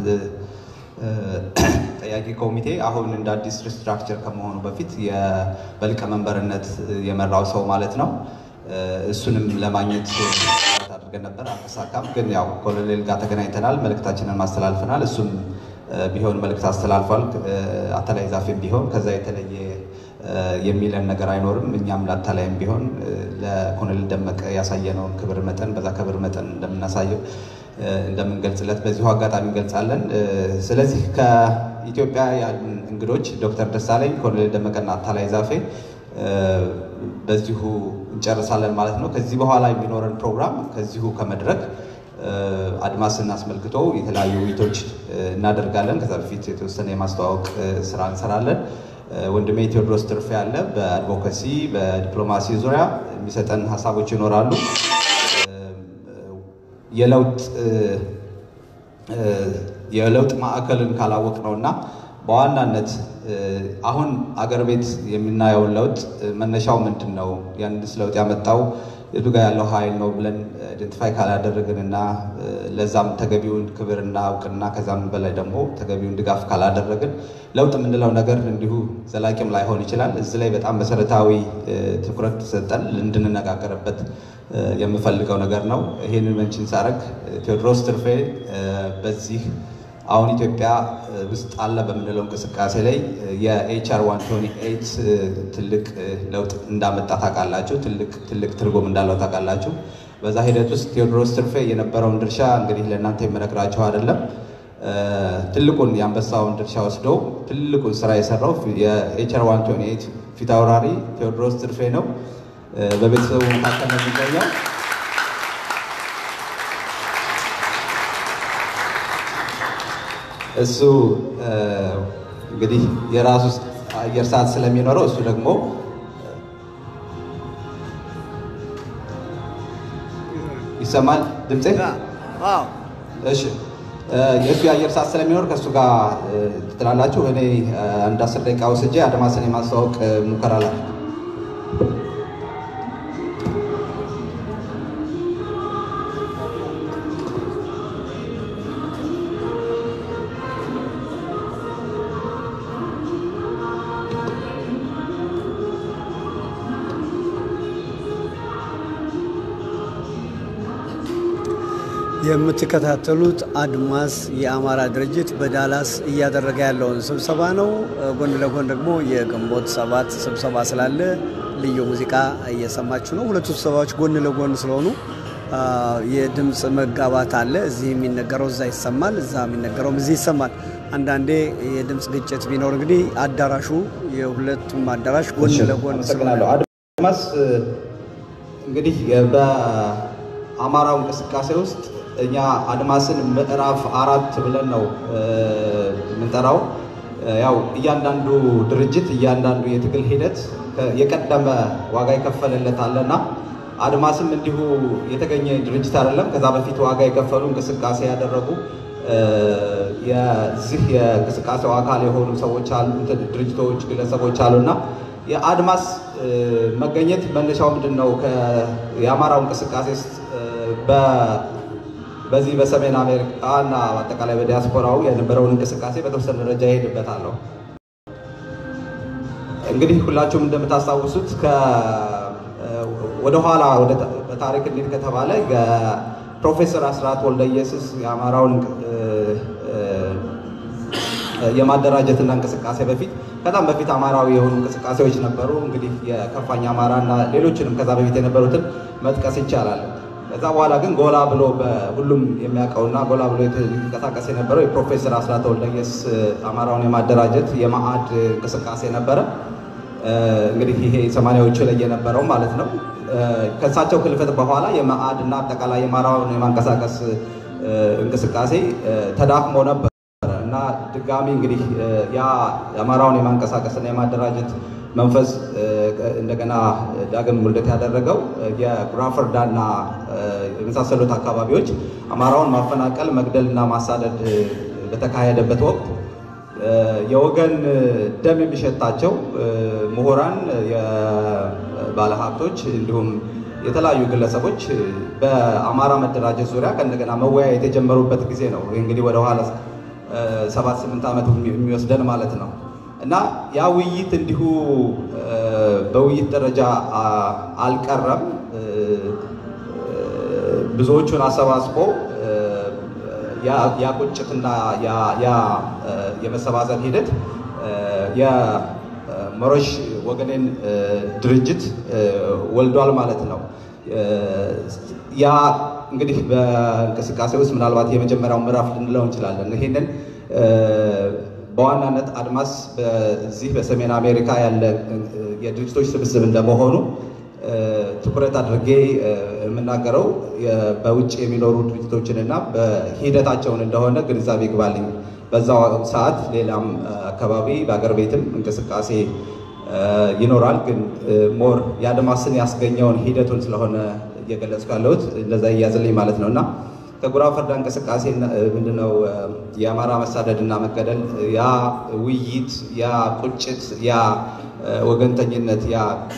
ጠያቂ ኮሚቴ አሁን እንደ አዲስ ሪስትራክቸር ከመሆኑ በፊት በሊቀመንበርነት የመራው ሰው ማለት ነው። እሱንም ለማግኘት አድርገን ነበር፣ አልተሳካም። ግን ያው ኮሎኔል ጋር ተገናኝተናል፣ መልእክታችንን ማስተላልፈናል። እሱም ቢሆን መልእክት አስተላልፏል። አታላይ ዛፌም ቢሆን ከዛ የተለየ የሚለን ነገር አይኖርም። እኛም ላታላይም ቢሆን ለኮሎኔል ደመቀ ያሳየነውን ክብር መጠን በዛ ክብር መጠን እንደምናሳየው እንደምንገልጽለት በዚሁ አጋጣሚ እንገልጻለን። ስለዚህ ከኢትዮጵያ እንግዶች ዶክተር ደሳለኝ፣ ኮሎኔል ደመቀና አታላይ ዛፌ በዚሁ እንጨርሳለን ማለት ነው። ከዚህ በኋላ የሚኖረን ፕሮግራም ከዚሁ ከመድረክ አድማስን አስመልክቶ የተለያዩ ውይይቶች እናደርጋለን። ከዛ በፊት የተወሰነ የማስተዋወቅ ስራ እንሰራለን። ወንድሜ ቴዎድሮስ ትርፌ ያለ በአድቮካሲ በዲፕሎማሲ ዙሪያ የሚሰጠን ሀሳቦች ይኖራሉ። የለውጥ የለውጥ ማዕከልን ካላወቅ ነውና በዋናነት አሁን አገር ቤት የምናየው ለውጥ መነሻው ምንድነው? ያንንስ ለውጥ ያመጣው የቱ ጋር ያለው ኃይል ነው ብለን አይደንቲፋይ ካላደረግንና ለዛም ተገቢውን ክብርና እውቅና ከዛም በላይ ደግሞ ተገቢውን ድጋፍ ካላደረግን ለውጥ የምንለው ነገር እንዲሁ ዘላቂም ላይሆን ይችላል። እዚህ ላይ በጣም መሰረታዊ ትኩረት ተሰጠን እንድንነጋገርበት የምፈልገው ነገር ነው። ይሄንን መንችን ሳረግ ቴዎድሮስ ትርፌ በዚህ አሁን ኢትዮጵያ ውስጥ አለ በምንለው እንቅስቃሴ ላይ የኤችአር መቶ ሃያ ስምንት ትልቅ ለውጥ እንዳመጣ ታውቃላችሁ። ትልቅ ትልቅ ትርጉም እንዳለው ታውቃላችሁ። በዛ ሂደት ውስጥ ቴዎድሮስ ትርፌ የነበረውን ድርሻ እንግዲህ ለእናንተ የምነግራችሁ አይደለም። ትልቁን የአንበሳውን ድርሻ ወስዶ ትልቁን ስራ የሰራው የኤችአር መቶ ሃያ ስምንት ፊት አውራሪ ቴዎድሮስ ትርፌ ነው። በቤተሰቡ መካከል ነው የሚገኘው። እሱ እንግዲህ የራሱ አየር ሰዓት ስለሚኖረው እሱ ደግሞ ይሰማል ድምጼ? አዎ እሺ። የሱ የአየር ሰዓት ስለሚኖር ከሱ ጋር ትላላችሁ። እኔ አንድ አስር ደቂቃ ወስጄ አድማስን የማስተዋወቅ ሙከራ ላይ የምትከታተሉት አድማስ የአማራ ድርጅት በዳላስ እያደረገ ያለውን ስብሰባ ነው። ጎን ለጎን ደግሞ የግንቦት ሰባት ስብሰባ ስላለ ልዩ ሙዚቃ እየሰማችሁ ነው። ሁለቱ ስብሰባዎች ጎን ለጎን ስለሆኑ የድምጽ መጋባት አለ። እዚህ የሚነገረው እዛ ይሰማል፣ እዛ የሚነገረው እዚህ ይሰማል። አንዳንዴ የድምጽ ግጭት ቢኖር እንግዲህ አዳራሹ የሁለቱም አዳራሽ ጎን ለጎን ስለሆነ አድማስ እንግዲህ በአማራው እንቅስቃሴ ውስጥ እኛ አድማስን ምዕራፍ አራት ብለን ነው የምንጠራው። ያው እያንዳንዱ ድርጅት እያንዳንዱ የትግል ሂደት የቀደመ ዋጋ ይከፈልለት አለና አድማስም እንዲሁ የተገኘ ድርጅት አይደለም። ከዛ በፊት ዋጋ የከፈሉ እንቅስቃሴ ያደረጉ የዚህ የእንቅስቃሴው አካል የሆኑ ሰዎች አሉ፣ ድርጅቶች፣ ግለሰቦች አሉና የአድማስ መገኘት መነሻው ምንድነው? የአማራው እንቅስቃሴ በ በዚህ በሰሜን አሜሪካ እና አጠቃላይ በዲያስፖራው የነበረውን እንቅስቃሴ በተወሰነ ደረጃ ይሄድበታል። እንግዲህ ሁላችሁም እንደምታስታውሱት ከ ወደ ኋላ ወደ ታሪክ እንዴት ከተባለ ፕሮፌሰር አስራት ወልደየስስ የአማራውን የማደራጀትና እንቅስቃሴ በፊት ከዛም በፊት አማራዊ የሆኑ እንቅስቃሴዎች ነበሩ። እንግዲህ የከፋኝ አማራና ሌሎችንም ከዛ በፊት የነበሩትን መጥቀስ ይቻላል። ከዛ በኋላ ግን ጎላ ብሎ በሁሉም የሚያውቀውና ጎላ ብሎ የተንቀሳቀስ የነበረው የፕሮፌሰር አስራት ወልደየስ አማራውን የማደራጀት የማዕድ እንቅስቃሴ ነበረ። እንግዲህ ይሄ ሰማንያዎቹ ላይ የነበረው ማለት ነው። ከሳቸው ክልፈት በኋላ የማዕድና አጠቃላይ የአማራውን የማንቀሳቀስ እንቅስቃሴ ተዳክሞ ነበር እና ድጋሚ እንግዲህ ያ የአማራውን የማንቀሳቀስና የማደራጀት መንፈስ እንደገና ዳግም ውልደት ያደረገው የጉራፈርዳና የመሳሰሉት አካባቢዎች አማራውን ማፈናቀል፣ መግደልና ማሳደድ በተካሄደበት ወቅት የወገን ደም የሚሸታቸው ምሁራን፣ የባለሀብቶች እንዲሁም የተለያዩ ግለሰቦች በአማራ መደራጀት ዙሪያ ከእንደገና መወያየት የጀመሩበት ጊዜ ነው። እንግዲህ ወደ ኋላ ሰባት ስምንት ዓመት የሚወስደን ማለት ነው እና ያ ውይይት እንዲሁ በውይይት ደረጃ አልቀረም። ብዙዎቹን አሰባስቦ ያ ቁጭትና ያ የመሰባሰብ ሂደት የሞረሽ ወገኔን ድርጅት ወልዷል ማለት ነው። ያ እንግዲህ በእንቅስቃሴ ውስጥ ምናልባት የመጀመሪያው ምዕራፍ ልንለው እንችላለን። ይሄንን በዋናነት አድማስ በዚህ በሰሜን አሜሪካ ያለ የድርጅቶች ስብስብ እንደመሆኑ ትኩረት አድርጌ የምናገረው በውጭ የሚኖሩ ድርጅቶችንና በሂደታቸውን እንደሆነ ግንዛቤ ይግባልኝ። በዛው ሰዓት ሌላም አካባቢ በአገር ቤትም እንቅስቃሴ ይኖራል። ግን ሞር የአድማስን ያስገኘውን ሂደቱን ስለሆነ እየገለጽኩ ያለሁት እንደዛ እያዝልኝ ማለት ነውና ከጉራ ፈርዳ እንቅስቃሴ ምንድነው የአማራ መሳደድና መገደል፣ ያ ውይይት፣ ያ ቁጭት፣ ያ ወገንተኝነት፣ ያ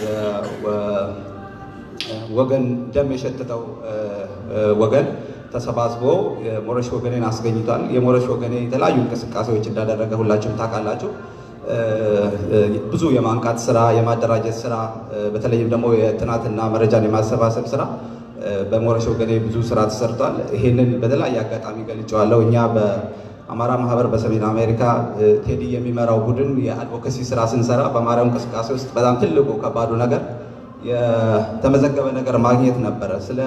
ወገን ደም የሸተተው ወገን ተሰባስቦ የሞረሽ ወገኔን አስገኝቷል። የሞረሽ ወገኔ የተለያዩ እንቅስቃሴዎች እንዳደረገ ሁላችሁም ታውቃላችሁ። ብዙ የማንቃት ስራ፣ የማደራጀት ስራ፣ በተለይም ደግሞ የጥናትና መረጃን የማሰባሰብ ስራ በሞረሽ ወገኔ ብዙ ስራ ተሰርቷል። ይሄንን በተለያየ አጋጣሚ ገልጬዋለሁ። እኛ በአማራ ማህበር በሰሜን አሜሪካ ቴዲ የሚመራው ቡድን የአድቮኬሲ ስራ ስንሰራ በአማራው እንቅስቃሴ ውስጥ በጣም ትልቁ ከባዱ ነገር የተመዘገበ ነገር ማግኘት ነበረ። ስለ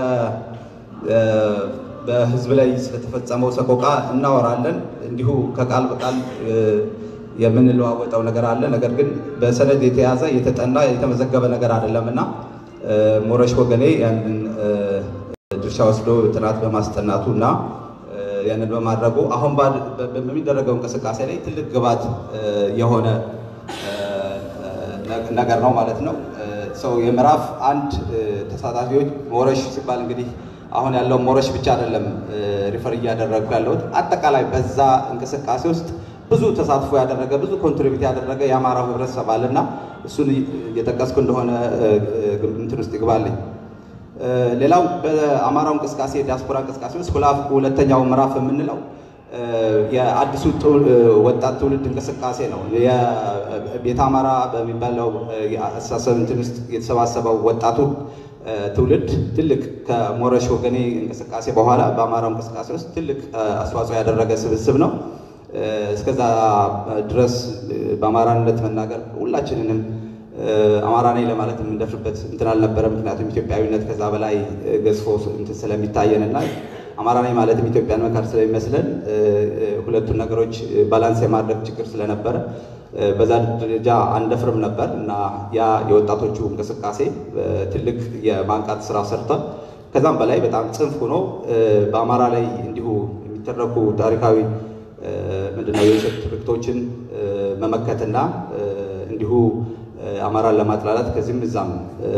በህዝብ ላይ ስለተፈጸመው ሰቆቃ እናወራለን፣ እንዲሁ ከቃል በቃል የምንለዋወጠው ነገር አለ። ነገር ግን በሰነድ የተያዘ የተጠና የተመዘገበ ነገር አይደለምና ሞረሽ ወገኔ ያንን ድርሻ ወስዶ ጥናት በማስጠናቱና ያንን በማድረጉ አሁን በሚደረገው እንቅስቃሴ ላይ ትልቅ ግባት የሆነ ነገር ነው ማለት ነው። ሰው የምዕራፍ አንድ ተሳታፊዎች ሞረሽ ሲባል እንግዲህ አሁን ያለው ሞረሽ ብቻ አይደለም ሪፈር እያደረጉ ያለሁት አጠቃላይ በዛ እንቅስቃሴ ውስጥ ብዙ ተሳትፎ ያደረገ ብዙ ኮንትሪቢዩት ያደረገ የአማራው ህብረተሰብ አለና እሱን እየጠቀስኩ እንደሆነ እንትን ውስጥ ይግባልኝ። ሌላው በአማራው እንቅስቃሴ ዲያስፖራ እንቅስቃሴ ውስጥ ሁለተኛው ምዕራፍ የምንለው የአዲሱ ወጣት ትውልድ እንቅስቃሴ ነው። የቤተ አማራ በሚባለው የአስተሳሰብ እንትን ውስጥ የተሰባሰበው ወጣቱ ትውልድ ትልቅ ከሞረሽ ወገኔ እንቅስቃሴ በኋላ በአማራው እንቅስቃሴ ውስጥ ትልቅ አስተዋጽኦ ያደረገ ስብስብ ነው። እስከዛ ድረስ በአማራነት መናገር ሁላችንንም አማራ ነኝ ለማለት የምንደፍርበት እንትን አልነበረም። ምክንያቱም ኢትዮጵያዊነት ከዛ በላይ ገዝፎ እንትን ስለሚታየንና አማራ ነኝ ማለትም ኢትዮጵያን መካድ ስለሚመስለን ሁለቱን ነገሮች ባላንስ የማድረግ ችግር ስለነበረ በዛ ደረጃ አንደፍርም ነበር እና ያ የወጣቶቹ እንቅስቃሴ ትልቅ የማንቃት ስራ ሰርቷል። ከዛም በላይ በጣም ጽንፍ ሆኖ በአማራ ላይ እንዲሁ የሚተረኩ ታሪካዊ ምንድነው የውሸት ትርክቶችን መመከትና እንዲሁ አማራን ለማጥላላት ከዚህም እዛም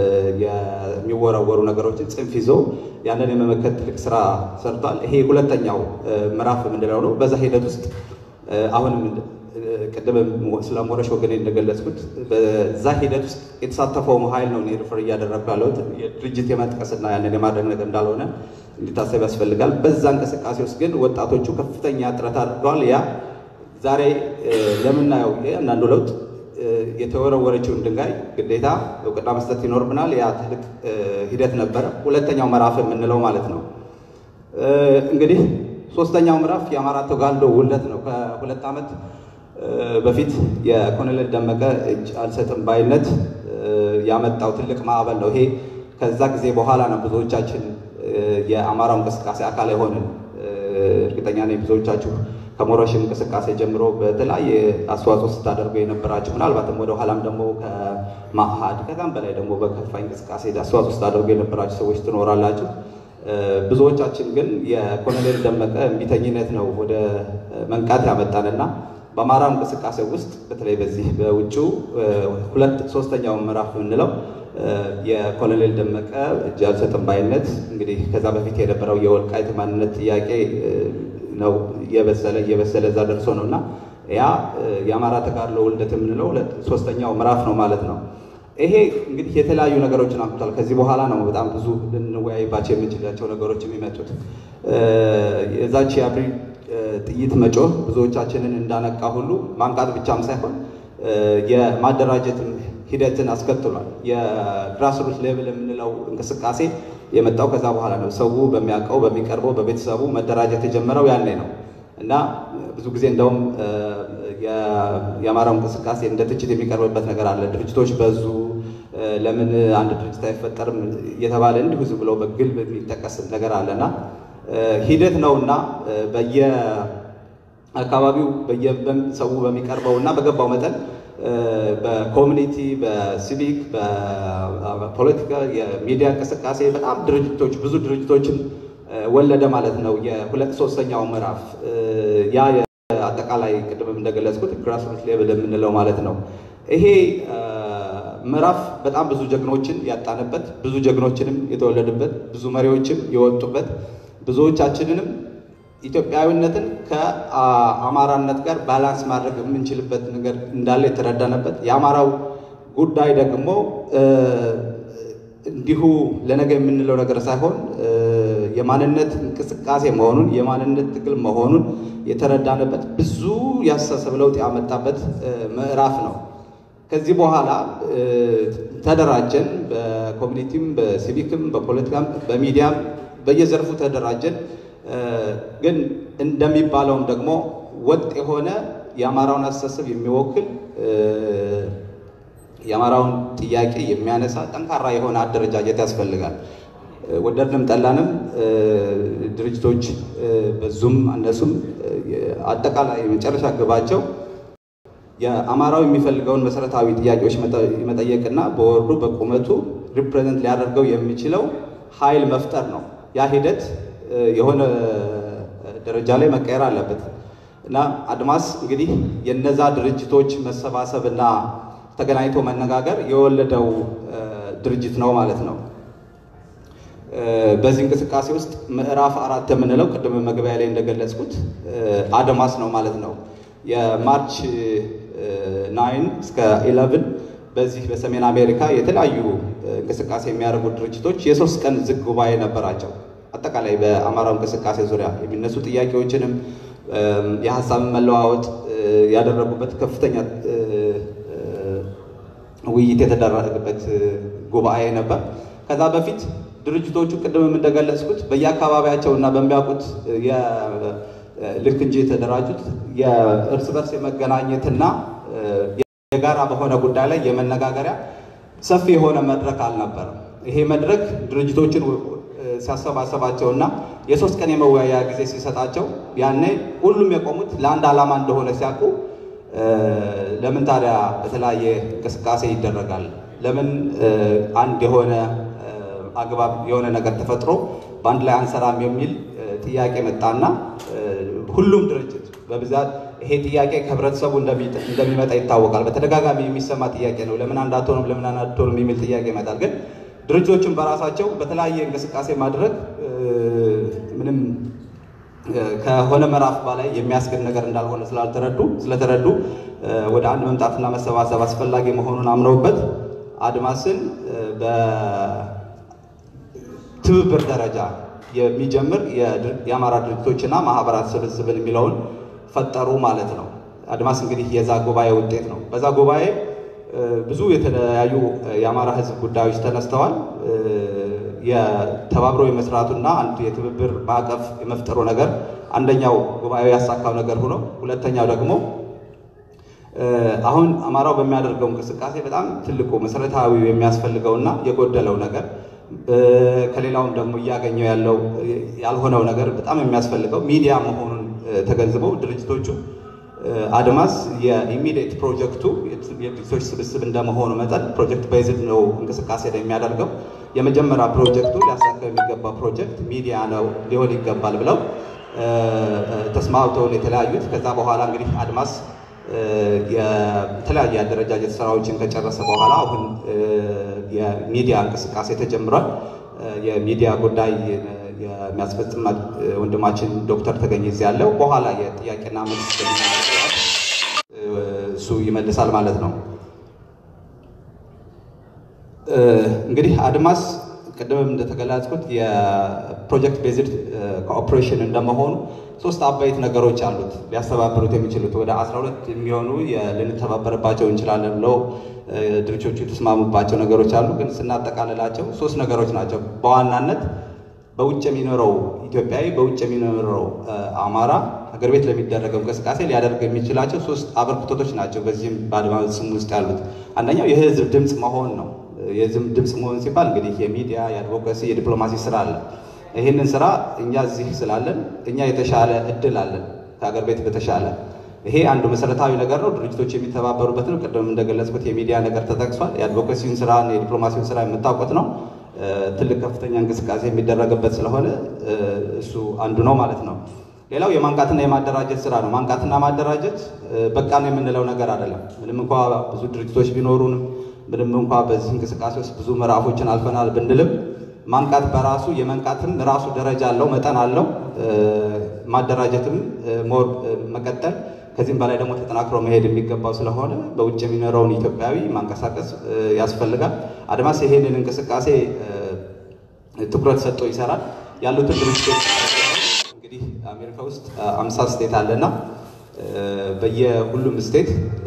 የሚወራወሩ ነገሮችን ጽንፍ ይዞ ያንን የመመከት ትልቅ ስራ ሰርቷል። ይሄ ሁለተኛው ምዕራፍ የምንለው ነው። በዛ ሂደት ውስጥ አሁንም ቅድም ስለ ሞረሽ ወገኔ እንደገለጽኩት በዛ ሂደት ውስጥ የተሳተፈው ኃይል ነው ሪፈር እያደረጉ ያለሁት የድርጅት የመጥቀስና ያንን የማድረግ ነገር እንዳልሆነ እንዲታሰብ ያስፈልጋል። በዛ እንቅስቃሴ ውስጥ ግን ወጣቶቹ ከፍተኛ ጥረት አድርገዋል። ያ ዛሬ ለምናየው አንዳንዱ ለውጥ የተወረወረችውን ድንጋይ ግዴታ እውቅና መስጠት ይኖርብናል። ያ ትልቅ ሂደት ነበረ። ሁለተኛው ምዕራፍ የምንለው ማለት ነው። እንግዲህ ሶስተኛው ምዕራፍ የአማራ ተጋድሎ ውልደት ነው። ከሁለት ዓመት በፊት የኮሎኔል ደመቀ እጅ አልሰጥም ባይነት ያመጣው ትልቅ ማዕበል ነው። ይሄ ከዛ ጊዜ በኋላ ነው ብዙዎቻችን የአማራው እንቅስቃሴ አካል የሆንን። እርግጠኛ ነኝ ብዙዎቻችሁ ከሞረሽ እንቅስቃሴ ጀምሮ በተለያየ አስተዋጽኦ ስታደርጉ የነበራችሁ ምናልባትም ወደ ኋላም ደግሞ ከማዕሃድ ከዛም በላይ ደግሞ በከፋ እንቅስቃሴ አስተዋጽኦ ስታደርጉ የነበራችሁ ሰዎች ትኖራላችሁ። ብዙዎቻችን ግን የኮሎኔል ደመቀ እምቢተኝነት ነው ወደ መንቃት ያመጣንና በአማራ እንቅስቃሴ ውስጥ በተለይ በዚህ በውጭው ሁለት ሶስተኛው ምዕራፍ የምንለው የኮሎኔል ደመቀ እጅ አልሰጥም ባይነት እንግዲህ ከዛ በፊት የነበረው የወልቃይት ማንነት ጥያቄ ነው የበሰለ የበሰለ እዛ ደርሶ ነውና ያ የአማራ ተጋድሎ ውልደት የምንለው ሶስተኛው ምዕራፍ ነው ማለት ነው። ይሄ እንግዲህ የተለያዩ ነገሮችን አምጥቷል። ከዚህ በኋላ ነው በጣም ብዙ ልንወያይባቸው የምንችላቸው ነገሮች የሚመጡት። የዛች የአብሪ ጥይት መጮህ ብዙዎቻችንን እንዳነቃ ሁሉ ማንቃት ብቻም ሳይሆን የማደራጀትም ሂደትን አስከትሏል። የግራስሩት ሌቭል የምንለው እንቅስቃሴ የመጣው ከዛ በኋላ ነው። ሰው በሚያውቀው በሚቀርበው በቤተሰቡ መደራጀት የጀመረው ያኔ ነው እና ብዙ ጊዜ እንደውም የአማራው እንቅስቃሴ እንደ ትችት የሚቀርብበት ነገር አለ። ድርጅቶች በዙ፣ ለምን አንድ ድርጅት አይፈጠርም እየተባለ እንዲሁ ዝም ብሎ በግልብ የሚጠቀስ ነገር አለና ሂደት ነውና በየአካባቢው በየሰው በሚቀርበውና በገባው መጠን በኮሚኒቲ በሲቪክ በፖለቲካ የሚዲያ እንቅስቃሴ በጣም ድርጅቶች ብዙ ድርጅቶችን ወለደ ማለት ነው። የሁለት ሶስተኛው ምዕራፍ ያ አጠቃላይ ቅድምም እንደገለጽኩት ግራስሩት ሌቭል የምንለው ማለት ነው። ይሄ ምዕራፍ በጣም ብዙ ጀግኖችን ያጣንበት፣ ብዙ ጀግኖችንም የተወለዱበት፣ ብዙ መሪዎችም የወጡበት፣ ብዙዎቻችንንም ኢትዮጵያዊነትን ከአማራነት ጋር ባላንስ ማድረግ የምንችልበት ነገር እንዳለ የተረዳንበት፣ የአማራው ጉዳይ ደግሞ እንዲሁ ለነገ የምንለው ነገር ሳይሆን የማንነት እንቅስቃሴ መሆኑን የማንነት ትግል መሆኑን የተረዳንበት ብዙ ያስተሳሰብ ለውጥ ያመጣበት ምዕራፍ ነው። ከዚህ በኋላ ተደራጀን፣ በኮሚኒቲም በሲቪክም በፖለቲካም በሚዲያም በየዘርፉ ተደራጀን። ግን እንደሚባለውም ደግሞ ወጥ የሆነ የአማራውን አስተሳሰብ የሚወክል የአማራውን ጥያቄ የሚያነሳ ጠንካራ የሆነ አደረጃጀት ያስፈልጋል። ወደድንም ጠላንም ድርጅቶች በዙም እነሱም አጠቃላይ የመጨረሻ ግባቸው የአማራው የሚፈልገውን መሰረታዊ ጥያቄዎች መጠየቅና በወርዱ በቁመቱ ሪፕሬዘንት ሊያደርገው የሚችለው ኃይል መፍጠር ነው። ያ ሂደት የሆነ ደረጃ ላይ መቀየር አለበት እና አድማስ እንግዲህ የነዛ ድርጅቶች መሰባሰብና ተገናኝቶ መነጋገር የወለደው ድርጅት ነው ማለት ነው። በዚህ እንቅስቃሴ ውስጥ ምዕራፍ አራት የምንለው ቅድም መግቢያ ላይ እንደገለጽኩት አድማስ ነው ማለት ነው። የማርች ናይን እስከ ኢለቨን በዚህ በሰሜን አሜሪካ የተለያዩ እንቅስቃሴ የሚያደርጉ ድርጅቶች የሶስት ቀን ዝግ ጉባኤ ነበራቸው። አጠቃላይ በአማራው እንቅስቃሴ ዙሪያ የሚነሱ ጥያቄዎችንም የሀሳብ መለዋወጥ ያደረጉበት ከፍተኛ ውይይት የተደረገበት ጉባኤ ነበር። ከዛ በፊት ድርጅቶቹ ቅድምም እንደገለጽኩት በየአካባቢያቸውና በሚያውቁት ልክ እንጂ የተደራጁት የእርስ በርስ የመገናኘትና የጋራ በሆነ ጉዳይ ላይ የመነጋገሪያ ሰፊ የሆነ መድረክ አልነበረም። ይሄ መድረክ ድርጅቶችን ሲያሰባሰባቸውና የሶስት ቀን የመወያያ ጊዜ ሲሰጣቸው ያኔ ሁሉም የቆሙት ለአንድ ዓላማ እንደሆነ ሲያውቁ ለምን ታዲያ በተለያየ እንቅስቃሴ ይደረጋል? ለምን አንድ የሆነ አግባብ የሆነ ነገር ተፈጥሮ በአንድ ላይ አንሰራም የሚል ጥያቄ መጣና ሁሉም ድርጅት በብዛት ይሄ ጥያቄ ከህብረተሰቡ እንደሚመጣ ይታወቃል። በተደጋጋሚ የሚሰማ ጥያቄ ነው። ለምን አንድ አትሆኑም? ለምን አንድ አትሆኑም የሚል ጥያቄ ይመጣል። ግን ድርጅቶችን በራሳቸው በተለያየ እንቅስቃሴ ማድረግ ምንም ከሆነ ምዕራፍ በላይ የሚያስገድ ነገር እንዳልሆነ ስላልተረዱ ስለተረዱ ወደ አንድ መምጣትና መሰባሰብ አስፈላጊ መሆኑን አምነውበት አድማስን በትብብር ደረጃ የሚጀምር የአማራ ድርጅቶችና ማህበራት ስብስብን የሚለውን ፈጠሩ ማለት ነው። አድማስ እንግዲህ የዛ ጉባኤ ውጤት ነው። በዛ ጉባኤ ብዙ የተለያዩ የአማራ ህዝብ ጉዳዮች ተነስተዋል። የተባብሮ የመስራቱና አንድ የትብብር ማዕቀፍ የመፍጠሩ ነገር አንደኛው ጉባኤው ያሳካው ነገር ሆኖ፣ ሁለተኛው ደግሞ አሁን አማራው በሚያደርገው እንቅስቃሴ በጣም ትልቁ መሰረታዊ የሚያስፈልገውና የጎደለው ነገር ከሌላውም ደግሞ እያገኘው ያለው ያልሆነው ነገር በጣም የሚያስፈልገው ሚዲያ መሆኑን ተገንዝበው ድርጅቶቹ አድማስ የኢሚዲየት ፕሮጀክቱ የድርጅቶች ስብስብ እንደመሆኑ መጠን ፕሮጀክት ቤዝድ ነው እንቅስቃሴ ላይ የሚያደርገው። የመጀመሪያ ፕሮጀክቱ ሊያሳካው የሚገባ ፕሮጀክት ሚዲያ ነው ሊሆን ይገባል ብለው ተስማምተው የተለያዩት። ከዛ በኋላ እንግዲህ አድማስ የተለያየ አደረጃጀት ስራዎችን ከጨረሰ በኋላ አሁን የሚዲያ እንቅስቃሴ ተጀምሯል። የሚዲያ ጉዳይ የሚያስፈጽም ወንድማችን ዶክተር ተገኘ እዚህ ያለው በኋላ የጥያቄና መልስ እሱ ይመልሳል ማለት ነው። እንግዲህ አድማስ ቅድምም እንደተገለጽኩት የፕሮጀክት ቤዝድ ኮኦፕሬሽን እንደመሆኑ ሶስት አበይት ነገሮች አሉት ሊያስተባብሩት የሚችሉት። ወደ አስራ ሁለት የሚሆኑ ልንተባበርባቸው እንችላለን ብለው ድርጅቶቹ የተስማሙባቸው ነገሮች አሉ። ግን ስናጠቃልላቸው ሶስት ነገሮች ናቸው በዋናነት በውጭ የሚኖረው ኢትዮጵያዊ፣ በውጭ የሚኖረው አማራ ሀገር ቤት ለሚደረገው እንቅስቃሴ ሊያደርግ የሚችላቸው ሶስት አበርክቶቶች ናቸው። በዚህም በአድማስ ስም ውስጥ ያሉት አንደኛው የህዝብ ድምፅ መሆን ነው። የህዝብ ድምፅ መሆን ሲባል እንግዲህ የሚዲያ፣ የአድቮኬሲ፣ የዲፕሎማሲ ስራ አለ። ይህንን ስራ እኛ እዚህ ስላለን እኛ የተሻለ እድል አለን ከሀገር ቤት በተሻለ። ይሄ አንዱ መሰረታዊ ነገር ነው። ድርጅቶች የሚተባበሩበት ነው። ቅድም እንደገለጽኩት የሚዲያ ነገር ተጠቅሷል። የአድቮኬሲውን ስራ፣ የዲፕሎማሲውን ስራ የምታውቁት ነው። ትልቅ ከፍተኛ እንቅስቃሴ የሚደረግበት ስለሆነ እሱ አንዱ ነው ማለት ነው። ሌላው የማንቃትና የማደራጀት ስራ ነው። ማንቃትና ማደራጀት በቃን የምንለው ነገር አይደለም። ምንም እንኳ ብዙ ድርጅቶች ቢኖሩንም ምንም እንኳ በዚህ እንቅስቃሴ ውስጥ ብዙ ምዕራፎችን አልፈናል ብንልም ማንቃት በራሱ የመንቃትም ራሱ ደረጃ አለው፣ መጠን አለው። ማደራጀትም ሞር መቀጠል ከዚህም በላይ ደግሞ ተጠናክሮ መሄድ የሚገባው ስለሆነ በውጭ የሚኖረውን ኢትዮጵያዊ ማንቀሳቀስ ያስፈልጋል። አድማስ ይሄንን እንቅስቃሴ ትኩረት ሰጥቶ ይሰራል። ያሉትን ድርጅቶች እንግዲህ አሜሪካ ውስጥ አምሳ ስቴት አለና በየሁሉም ስቴት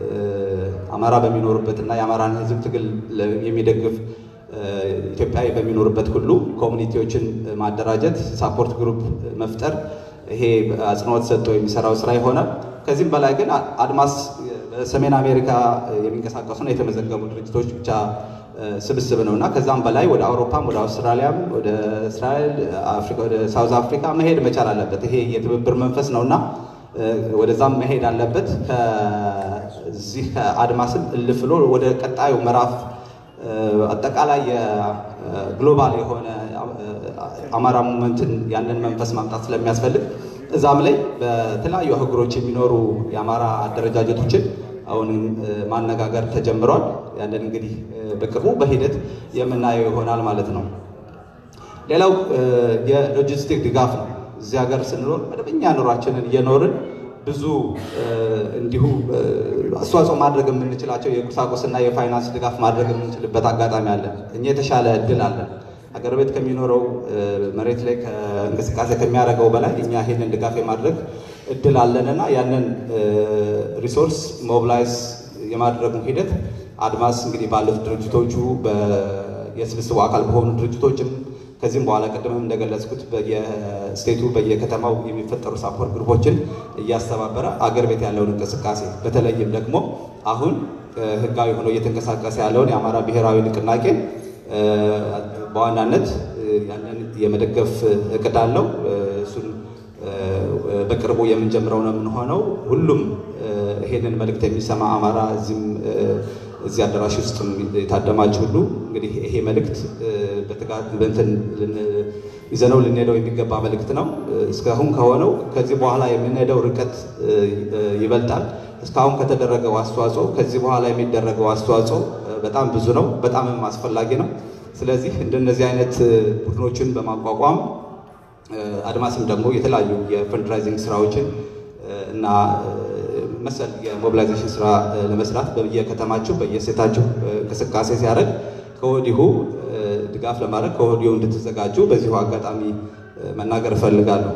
አማራ በሚኖርበትና የአማራን ሕዝብ ትግል የሚደግፍ ኢትዮጵያዊ በሚኖርበት ሁሉ ኮሚኒቲዎችን ማደራጀት፣ ሳፖርት ግሩፕ መፍጠር ይሄ አጽንኦት ሰጥቶ የሚሰራው ስራ ይሆናል። ከዚህም በላይ ግን አድማስ በሰሜን አሜሪካ የሚንቀሳቀሱና የተመዘገቡ ድርጅቶች ብቻ ስብስብ ነውና ከዛም በላይ ወደ አውሮፓም ወደ አውስትራሊያም ወደ እስራኤል አፍሪካ ወደ ሳውዝ አፍሪካ መሄድ መቻል አለበት። ይሄ የትብብር መንፈስ ነውና ወደዛም መሄድ አለበት። ከዚህ ከአድማስም እልፍ ብሎ ወደ ቀጣዩ ምዕራፍ አጠቃላይ የግሎባል የሆነ አማራ ሙቭመንትን ያንን መንፈስ ማምጣት ስለሚያስፈልግ እዛም ላይ በተለያዩ አህጉሮች የሚኖሩ የአማራ አደረጃጀቶችን አሁንም ማነጋገር ተጀምሯል። ያንን እንግዲህ በቅርቡ በሂደት የምናየው ይሆናል ማለት ነው። ሌላው የሎጂስቲክ ድጋፍ ነው። እዚህ ሀገር ስንኖር መደበኛ ኑሯችንን እየኖርን ብዙ እንዲሁ አስተዋጽኦ ማድረግ የምንችላቸው የቁሳቁስና የፋይናንስ ድጋፍ ማድረግ የምንችልበት አጋጣሚ አለ። እኛ የተሻለ እድል አለን። ሀገር ቤት ከሚኖረው መሬት ላይ ከእንቅስቃሴ ከሚያደርገው በላይ እኛ ይሄንን ድጋፍ የማድረግ እድል አለንና ያንን ሪሶርስ ሞቢላይዝ የማድረጉ ሂደት አድማስ እንግዲህ ባሉት ድርጅቶቹ የስብስቡ አካል በሆኑ ድርጅቶችም ከዚህም በኋላ ቀደም እንደገለጽኩት በየስቴቱ በየከተማው የሚፈጠሩ ሳፖርት ግሩፖችን እያስተባበረ አገር ቤት ያለውን እንቅስቃሴ በተለይም ደግሞ አሁን ህጋዊ ሆኖ እየተንቀሳቀሰ ያለውን የአማራ ብሔራዊ ንቅናቄ በዋናነት ያንን የመደገፍ እቅድ አለው። እሱን በቅርቡ የምንጀምረው ነው የምንሆነው። ሁሉም ይሄንን መልእክት የሚሰማ አማራ እዚህም እዚህ አዳራሽ ውስጥ የታደማችሁ ሁሉ እንግዲህ ይሄ መልእክት በትጋት በእንትን ይዘነው ልንሄደው የሚገባ መልእክት ነው። እስካሁን ከሆነው ከዚህ በኋላ የምንሄደው ርቀት ይበልጣል። እስካሁን ከተደረገው አስተዋጽኦ ከዚህ በኋላ የሚደረገው አስተዋጽኦ በጣም ብዙ ነው፣ በጣምም አስፈላጊ ነው። ስለዚህ እንደነዚህ አይነት ቡድኖችን በማቋቋም አድማስም ደግሞ የተለያዩ የፈንድራይዚንግ ስራዎችን እና መሰል የሞቢላይዜሽን ስራ ለመስራት በየከተማችሁ በየስቴታችሁ እንቅስቃሴ ሲያደርግ ከወዲሁ ድጋፍ ለማድረግ ከወዲሁ እንድትዘጋጁ በዚሁ አጋጣሚ መናገር እፈልጋለሁ።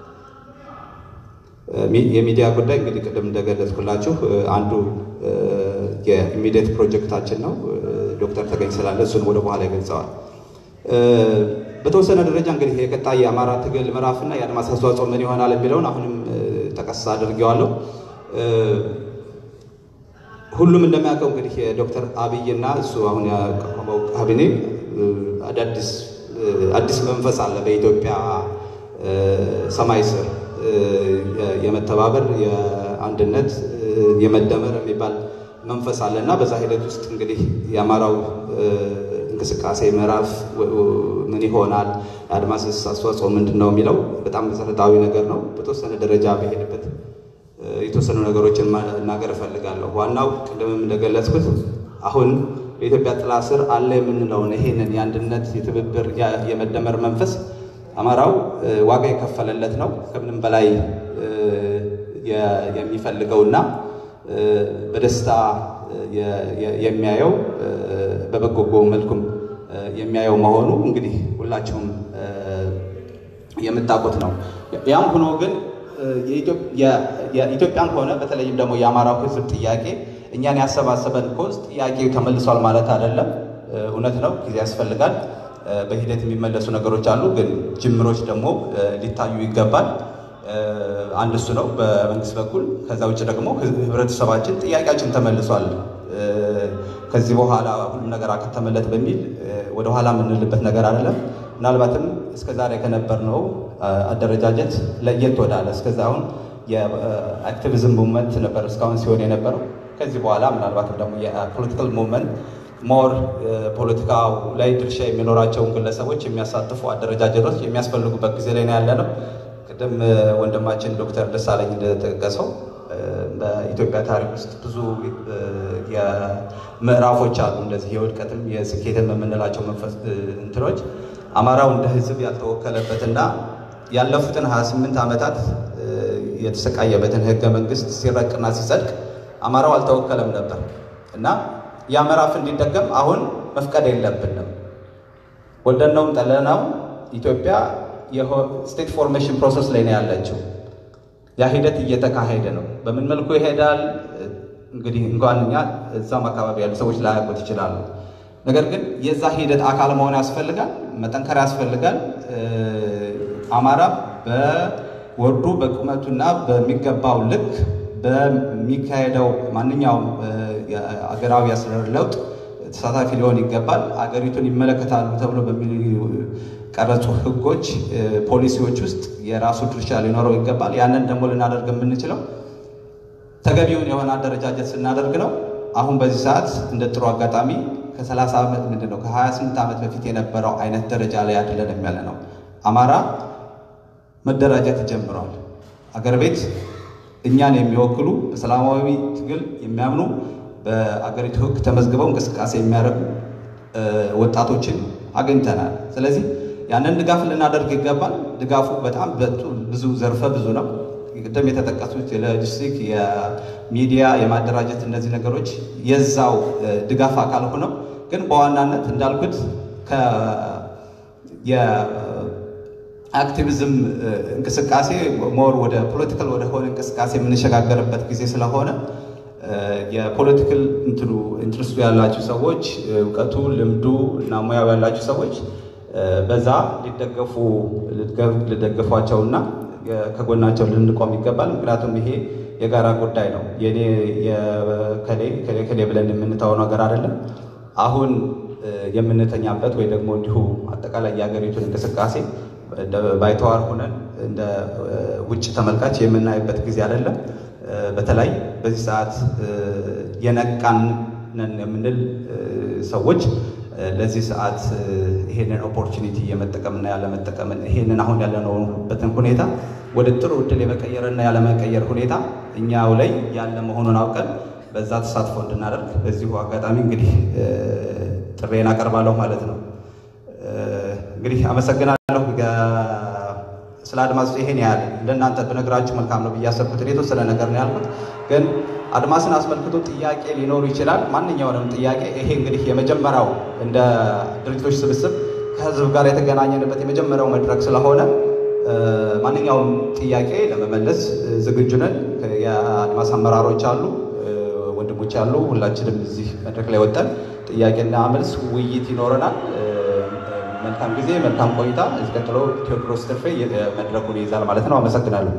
የሚዲያ ጉዳይ እንግዲህ ቅድም እንደገለጽኩላችሁ አንዱ የኢሚዲየት ፕሮጀክታችን ነው። ዶክተር ተገኝ ስላለ እሱን ወደ በኋላ ይገልጸዋል። በተወሰነ ደረጃ እንግዲህ የቀጣይ የአማራ ትግል ምዕራፍና የአድማስ አስተዋጽኦ ምን ይሆናል የሚለውን አሁንም ጠቀስ አድርጌዋለሁ። ሁሉም እንደሚያውቀው እንግዲህ የዶክተር አብይና እሱ አሁን ያቀረበው ካቢኔ አዳዲስ አዲስ መንፈስ አለ በኢትዮጵያ ሰማይ ስር የመተባበር የአንድነት የመደመር የሚባል መንፈስ አለና በዛ ሂደት ውስጥ እንግዲህ የአማራው እንቅስቃሴ ምዕራፍ ምን ይሆናል፣ የአድማስ አስተዋጽኦ ምንድን ነው የሚለው በጣም መሰረታዊ ነገር ነው። በተወሰነ ደረጃ በሄድበት የተወሰኑ ነገሮችን መናገር እፈልጋለሁ። ዋናው ቅድምም እንደገለጽኩት አሁን በኢትዮጵያ ጥላ ስር አለ የምንለውን ይሄንን የአንድነት የትብብር የመደመር መንፈስ አማራው ዋጋ የከፈለለት ነው። ከምንም በላይ የሚፈልገውና በደስታ የሚያየው በበጎ መልኩም የሚያየው መሆኑ እንግዲህ ሁላችሁም የምታውቁት ነው። ያም ሆኖ ግን የኢትዮጵያን ሆነ በተለይም ደግሞ የአማራው ሕዝብ ጥያቄ እኛን ያሰባሰበን ኮዝ ጥያቄው ተመልሷል ማለት አይደለም። እውነት ነው፣ ጊዜ ያስፈልጋል። በሂደት የሚመለሱ ነገሮች አሉ፣ ግን ጅምሮች ደግሞ ሊታዩ ይገባል። አንድ እሱ ነው በመንግስት በኩል። ከዛ ውጭ ደግሞ ህብረተሰባችን ጥያቄያችን ተመልሷል፣ ከዚህ በኋላ ሁሉም ነገር አከተመለት በሚል ወደ ኋላ የምንልበት ነገር አይደለም። ምናልባትም እስከዛሬ ከነበርነው አደረጃጀት ለየት ወዳለ እስከዛውን የአክቲቪዝም ሙቭመንት ነበር እስካሁን ሲሆን የነበረው። ከዚህ በኋላ ምናልባትም ደግሞ የፖለቲካል ሙቭመንት ሞር ፖለቲካው ላይ ድርሻ የሚኖራቸውን ግለሰቦች የሚያሳትፉ አደረጃጀቶች የሚያስፈልጉበት ጊዜ ላይ ነው ያለነው። ቅድም ወንድማችን ዶክተር ደሳለኝ እንደተጠቀሰው በኢትዮጵያ ታሪክ ውስጥ ብዙ የምዕራፎች አሉ፣ እንደዚህ የውድቀትም የስኬትም የምንላቸው መንፈስ እንትኖች አማራው እንደ ህዝብ ያልተወከለበትና ያለፉትን ሀያ ስምንት ዓመታት የተሰቃየበትን ህገ መንግስት ሲረቅና ሲጸድቅ አማራው አልተወከለም ነበር እና ያ ምዕራፍ እንዲደገም አሁን መፍቀድ የለብንም። ወደነውም ጠለናው ኢትዮጵያ የስቴት ፎርሜሽን ፕሮሰስ ላይ ነው ያለችው። ያ ሂደት እየተካሄደ ነው። በምን መልኩ ይሄዳል እንግዲህ እንኳን እኛ እዛም አካባቢ ያሉ ሰዎች ላያውቁት ይችላሉ። ነገር ግን የዛ ሂደት አካል መሆን ያስፈልጋል፣ መጠንከር ያስፈልጋል። አማራ በወርዱ በቁመቱና በሚገባው ልክ በሚካሄደው ማንኛውም አገራዊ አስተዳደር ለውጥ ተሳታፊ ሊሆን ይገባል። አገሪቱን ይመለከታሉ ተብሎ በሚቀረጹ ህጎች፣ ፖሊሲዎች ውስጥ የራሱ ድርሻ ሊኖረው ይገባል። ያንን ደግሞ ልናደርግ የምንችለው ተገቢውን የሆነ አደረጃጀት ስናደርግ ነው። አሁን በዚህ ሰዓት እንደ ጥሩ አጋጣሚ ከሰላሳ ዓመት ምንድነው ከሀያ ስምንት ዓመት በፊት የነበረው አይነት ደረጃ ላይ አይደለም ያለ ነው። አማራ መደራጀት ጀምሯል። አገር ቤት እኛን የሚወክሉ በሰላማዊ ትግል የሚያምኑ በአገሪቱ ህግ ተመዝግበው እንቅስቃሴ የሚያደርጉ ወጣቶችን አግኝተናል። ስለዚህ ያንን ድጋፍ ልናደርግ ይገባል። ድጋፉ በጣም ብዙ ዘርፈ ብዙ ነው። ቅድም የተጠቀሱት የሎጂስቲክ፣ የሚዲያ፣ የማደራጀት እነዚህ ነገሮች የዛው ድጋፍ አካል ሆነው ግን በዋናነት እንዳልኩት የአክቲቪዝም እንቅስቃሴ ሞር ወደ ፖለቲካል ወደ ሆነ እንቅስቃሴ የምንሸጋገርበት ጊዜ ስለሆነ የፖለቲካል እንትኑ ኢንትረስቱ ያላችሁ ሰዎች፣ እውቀቱ ልምዱ እና ሙያው ያላችሁ ሰዎች በዛ ሊደገፉ ሊደገፏቸውና ከጎናቸው ልንቆም ይገባል። ምክንያቱም ይሄ የጋራ ጉዳይ ነው። የኔ የከሌ ከሌ ከሌ ብለን የምንታው ነገር አይደለም። አሁን የምንተኛበት ወይ ደግሞ እንዲሁ አጠቃላይ የሀገሪቱን እንቅስቃሴ ባይተዋር ሆነን እንደ ውጭ ተመልካች የምናይበት ጊዜ አይደለም። በተለይ በዚህ ሰዓት የነቃን ነን የምንል ሰዎች ለዚህ ሰዓት ይሄንን ኦፖርቹኒቲ የመጠቀምና ያለመጠቀምን ይሄንን አሁን ያለንበትን ሁኔታ ወደ ጥሩ እድል የመቀየርና ያለመቀየር ሁኔታ እኛው ላይ ያለ መሆኑን አውቀን በዛ ተሳትፎ እንድናደርግ በዚሁ አጋጣሚ እንግዲህ ጥሬን አቀርባለሁ ማለት ነው። እንግዲህ አመሰግናለሁ። ስለ አድማስ ይሄን ያህል ለእናንተ በነገራችሁ መልካም ነው ብዬ አሰብኩት የተወሰነ ነገር ነው ያልኩት። ግን አድማስን አስመልክቶ ጥያቄ ሊኖር ይችላል። ማንኛውንም ጥያቄ ይሄ እንግዲህ የመጀመሪያው እንደ ድርጅቶች ስብስብ ከህዝብ ጋር የተገናኘንበት የመጀመሪያው መድረክ ስለሆነ ማንኛውም ጥያቄ ለመመለስ ዝግጁ ነን። የአድማስ አመራሮች አሉ፣ ወንድሞች አሉ። ሁላችንም እዚህ መድረክ ላይ ወጣን ጥያቄና መልስ ውይይት ይኖረናል። መልካም ጊዜ፣ መልካም ቆይታ። እዚህ ቀጥሎ ቴዎድሮስ ተርፌ መድረኩን ይይዛል ማለት ነው። አመሰግናለሁ።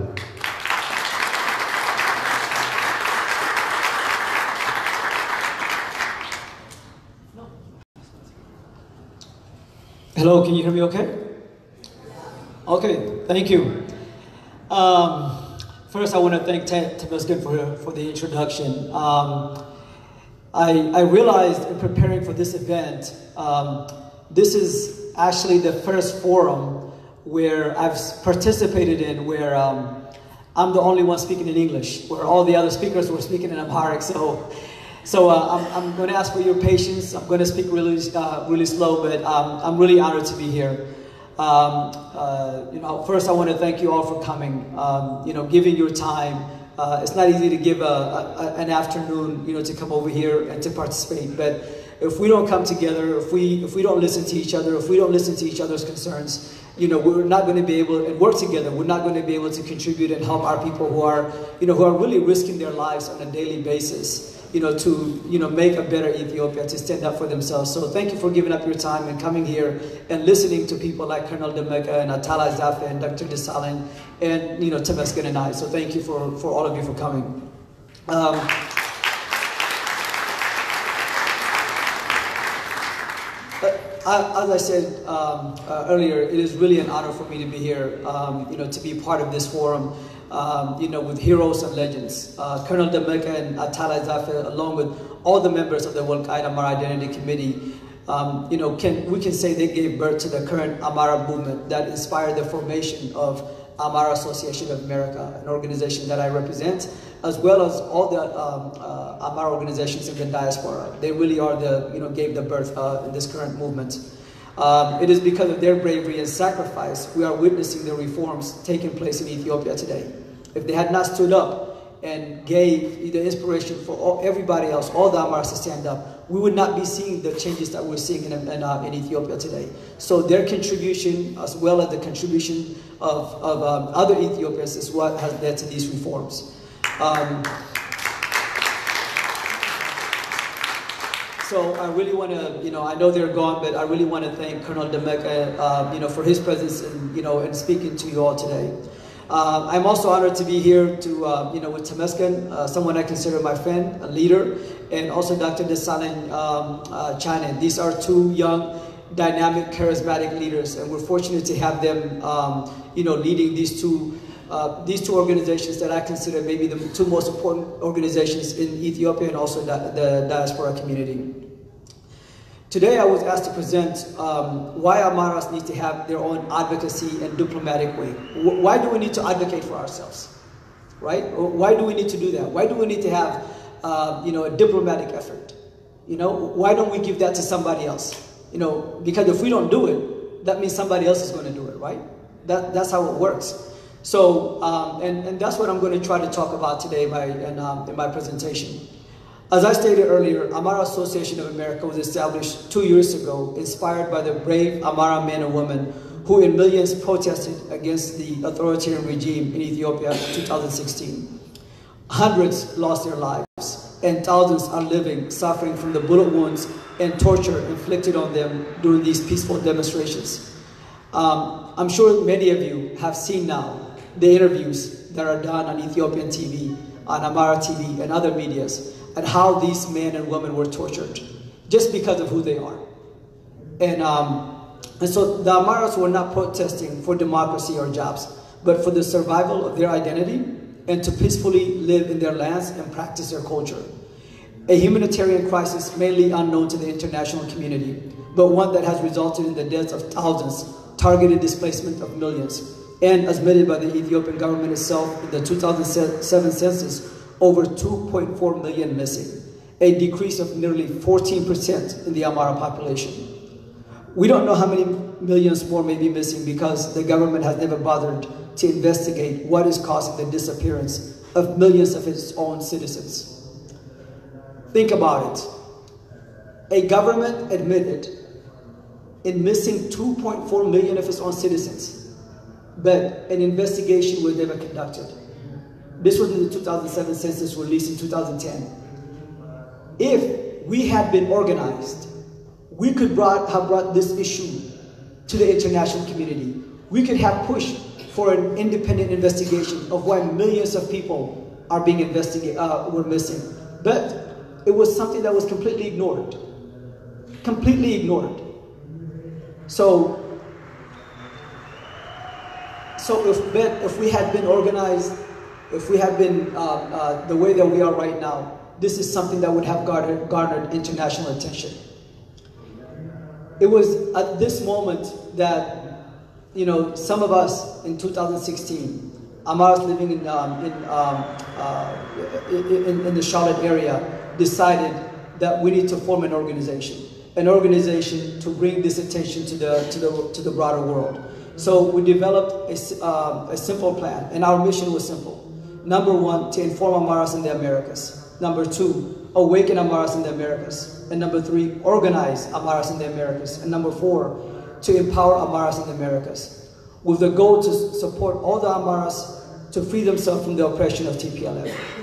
Hello, can you hear me okay? Okay, thank you. Um, first, I want to thank Temesgen for, for the introduction. Um, I, I realized in preparing for this event, um, this is actually the first forum where I've participated in where um, I'm the only one speaking in English, where all the other speakers were speaking in Amharic. So, so uh, I'm, I'm going to ask for your patience. I'm going to speak really, uh, really slow, but um, I'm really honored to be here. Um, uh, you know, first I want to thank you all for coming. Um, you know, giving your time. Uh, it's not easy to give a, a, an afternoon, you know, to come over here and to participate, but if we don't come together, if we if we don't listen to each other, if we don't listen to each other's concerns, you know, we're not going to be able and work together. We're not going to be able to contribute and help our people who are, you know, who are really risking their lives on a daily basis you know, to, you know, make a better Ethiopia, to stand up for themselves. So thank you for giving up your time and coming here and listening to people like Colonel Demeke and Atala Zafe and Doctor Desalegn and, you know, Temesgen and I. So thank you for, for all of you for coming. Um, As I said um, uh, earlier, it is really an honor for me to be here, um, you know, to be part of this forum, um, you know, with heroes and legends. Uh, Colonel Demeke and Atala Zafe, along with all the members of the Wolkayt Amara Identity Committee, um, you know, can, we can say they gave birth to the current Amara movement that inspired the formation of Amara Association of America, an organization that I represent, as well as all the um, uh, Amara organizations in the diaspora. They really are the, you know, gave the birth uh, in this current movement. Um, it is because of their bravery and sacrifice we are witnessing the reforms taking place in Ethiopia today. If they had not stood up and gave the inspiration for all, everybody else, all the Amaras to stand up, we would not be seeing the changes that we're seeing in, in, uh, in Ethiopia today. So their contribution, as well as the contribution of, of um, other Ethiopians, is what has led to these reforms. Um, so I really want to, you know, I know they're gone, but I really want to thank Colonel Demeke, uh, you know, for his presence and, you know, and speaking to you all today. Uh, I'm also honored to be here to, uh, you know, with Temesgen, uh, someone I consider my friend, a leader, and also Doctor Desalegn um, uh, Chanen. These are two young, dynamic, charismatic leaders, and we're fortunate to have them, um, you know, leading these two, uh, these two organizations that I consider maybe the two most important organizations in Ethiopia and also the, the diaspora community. Today I was asked to present um, why Amaras need to have their own advocacy and diplomatic way. W why do we need to advocate for ourselves, right? Why do we need to do that? Why do we need to have, uh, you know, a diplomatic effort? You know, why don't we give that to somebody else? You know, because if we don't do it, that means somebody else is going to do it, right? That, that's how it works. So, um, and, and that's what I'm going to try to talk about today in my, in, um, in my presentation. As I stated earlier, Amara Association of America was established two years ago, inspired by the brave Amara men and women who in millions protested against the authoritarian regime in Ethiopia in two thousand sixteen. Hundreds lost their lives, and thousands are living, suffering from the bullet wounds and torture inflicted on them during these peaceful demonstrations. Um, I'm sure many of you have seen now the interviews that are done on Ethiopian T V, on Amara T V, and other medias, and how these men and women were tortured just because of who they are. And, um, and so the Amaras were not protesting for democracy or jobs, but for the survival of their identity and to peacefully live in their lands and practice their culture. A humanitarian crisis mainly unknown to the international community, but one that has resulted in the deaths of thousands, targeted displacement of millions, and as admitted by the Ethiopian government itself in the two thousand seven census, over two point four million missing, a decrease of nearly fourteen percent in the Amara population. We don't know how many millions more may be missing because the government has never bothered to investigate what is causing the disappearance of millions of its own citizens. Think about it. A government admitted in missing two point four million of its own citizens, but an investigation was never conducted. This was in the two thousand seven census released in two thousand ten. If we had been organized, we could brought, have brought this issue to the international community. We could have pushed for an independent investigation of why millions of people are being investigated, uh, were missing. But it was something that was completely ignored. Completely ignored. So, so if, but if we had been organized, if we had been uh, uh, the way that we are right now, this is something that would have garnered, garnered international attention. It was at this moment that, you know, some of us in two thousand sixteen, Amaras living in, um, in, um, uh, in, in the Charlotte area, decided that we need to form an organization, an organization to bring this attention to the, to the, to the broader world. So we developed a, uh, a simple plan, and our mission was simple. Number one, to inform Amaras in the Americas. Number two, awaken Amaras in the Americas. And number three, organize Amaras in the Americas. And number four, to empower Amaras in the Americas, with the goal to support all the Amaras to free themselves from the oppression of T P L F.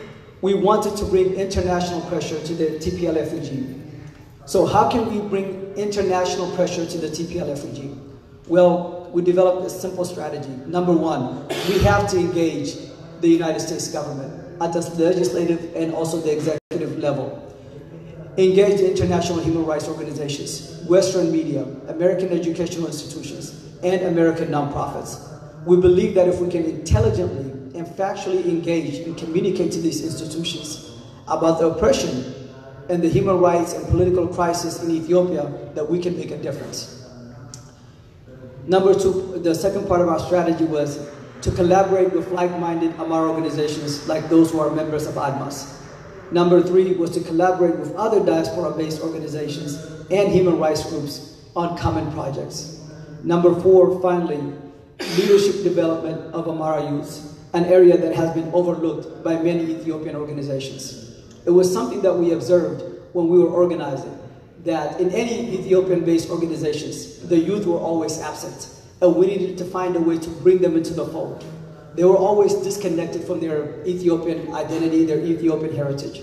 we wanted to bring international pressure to the T P L F regime. So how can we bring international pressure to the T P L F regime? Well, we developed a simple strategy. Number one, we have to engage the United States government at the legislative and also the executive level. Engage the international human rights organizations, Western media, American educational institutions, and American nonprofits. We believe that if we can intelligently and factually engage and communicate to these institutions about the oppression and the human rights and political crisis in Ethiopia, that we can make a difference. Number two, the second part of our strategy was to collaborate with like-minded Amhara organizations like those who are members of ADMAS. Number three was to collaborate with other diaspora-based organizations and human rights groups on common projects. Number four, finally, leadership development of Amhara youths, an area that has been overlooked by many Ethiopian organizations. It was something that we observed when we were organizing, that in any Ethiopian-based organizations, the youth were always absent, and we needed to find a way to bring them into the fold. They were always disconnected from their Ethiopian identity, their Ethiopian heritage.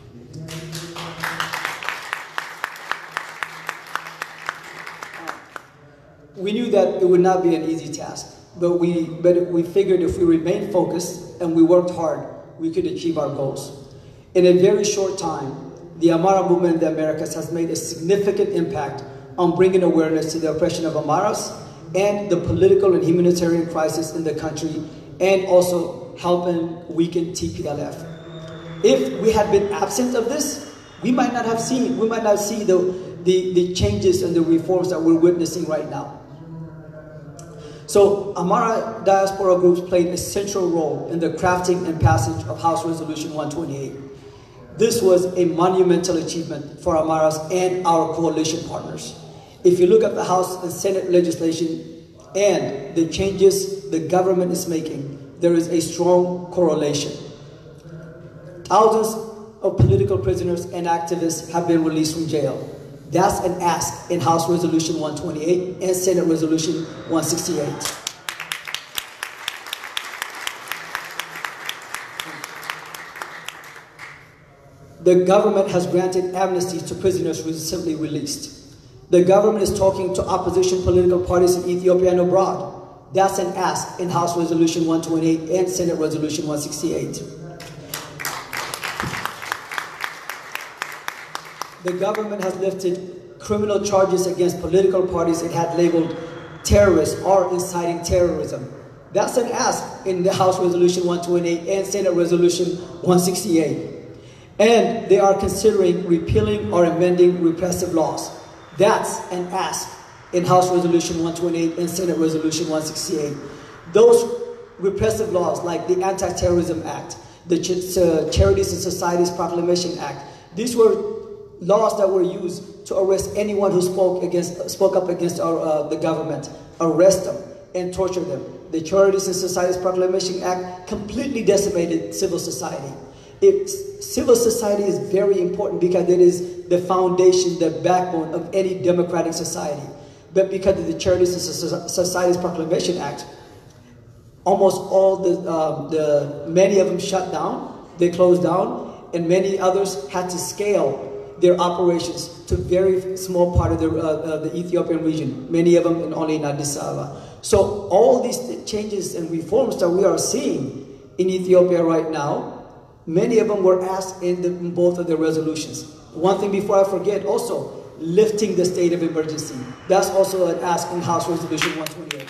We knew that it would not be an easy task, but we, but we figured if we remained focused and we worked hard, we could achieve our goals. In a very short time, the Amhara movement in the Americas has made a significant impact on bringing awareness to the oppression of Amharas and the political and humanitarian crisis in the country, and also helping weaken T P L F. If we had been absent of this, we might not have seen, we might not see the, the, the changes and the reforms that we're witnessing right now. So Amhara diaspora groups played a central role in the crafting and passage of House Resolution one twenty-eight. This was a monumental achievement for Amharas and our coalition partners. If you look at the House and Senate legislation and the changes the government is making, there is a strong correlation. Thousands of political prisoners and activists have been released from jail. That's an ask in House Resolution one twenty-eight and Senate Resolution one sixty-eight. The government has granted amnesty to prisoners recently released. The government is talking to opposition political parties in Ethiopia and abroad. That's an ask in House Resolution one twenty-eight and Senate Resolution one sixty-eight. The government has lifted criminal charges against political parties it had labeled terrorists or inciting terrorism. That's an ask in the House Resolution one twenty-eight and Senate Resolution one sixty-eight. And they are considering repealing or amending repressive laws. That's an ask in House Resolution one twenty-eight and Senate Resolution one sixty-eight. Those repressive laws like the Anti-Terrorism Act, the Ch uh, Charities and Societies Proclamation Act, these were laws that were used to arrest anyone who spoke against, spoke up against our, uh, the government, arrest them and torture them. The Charities and Societies Proclamation Act completely decimated civil society. It's, civil society is very important because it is the foundation, the backbone of any democratic society. But because of the Charities and Societies Proclamation Act, almost all the, um, the, many of them shut down, they closed down, and many others had to scale their operations to very small part of the, uh, uh, the Ethiopian region, many of them in only in Addis Ababa. So all these changes and reforms that we are seeing in Ethiopia right now, many of them were asked in, the, in both of the resolutions. One thing before I forget, also, lifting the state of emergency. That's also an ask in House Resolution one twenty-eight.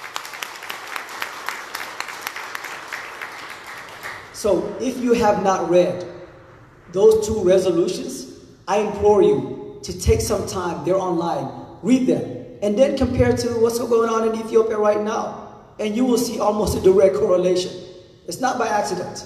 So if you have not read those two resolutions, I implore you to take some time, they're online, read them, and then compare to what's going on in Ethiopia right now. And you will see almost a direct correlation. It's not by accident.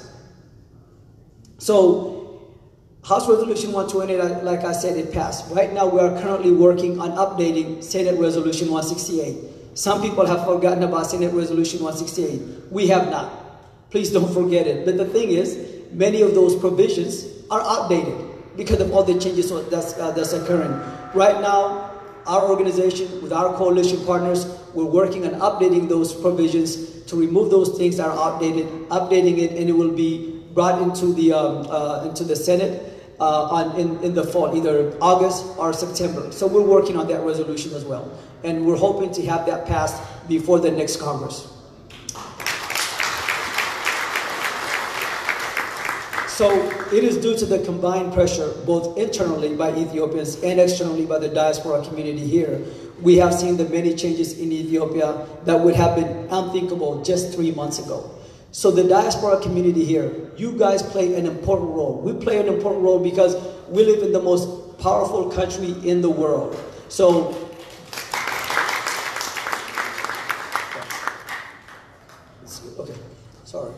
So, House Resolution one twenty-eight, like I said, it passed. Right now, we are currently working on updating Senate Resolution one sixty-eight. Some people have forgotten about Senate Resolution one sixty-eight. We have not. Please don't forget it. But the thing is, many of those provisions are outdated because of all the changes that's, uh, that's occurring. Right now, our organization, with our coalition partners, we're working on updating those provisions to remove those things that are outdated, updating it, and it will be brought into the, um, uh, into the Senate uh, on, in, in the fall, either August or September. So we're working on that resolution as well. And we're hoping to have that passed before the next Congress. So it is due to the combined pressure, both internally by Ethiopians and externally by the diaspora community here, we have seen the many changes in Ethiopia that would have been unthinkable just three months ago. So the diaspora community here, you guys play an important role. We play an important role because we live in the most powerful country in the world. So, okay, sorry.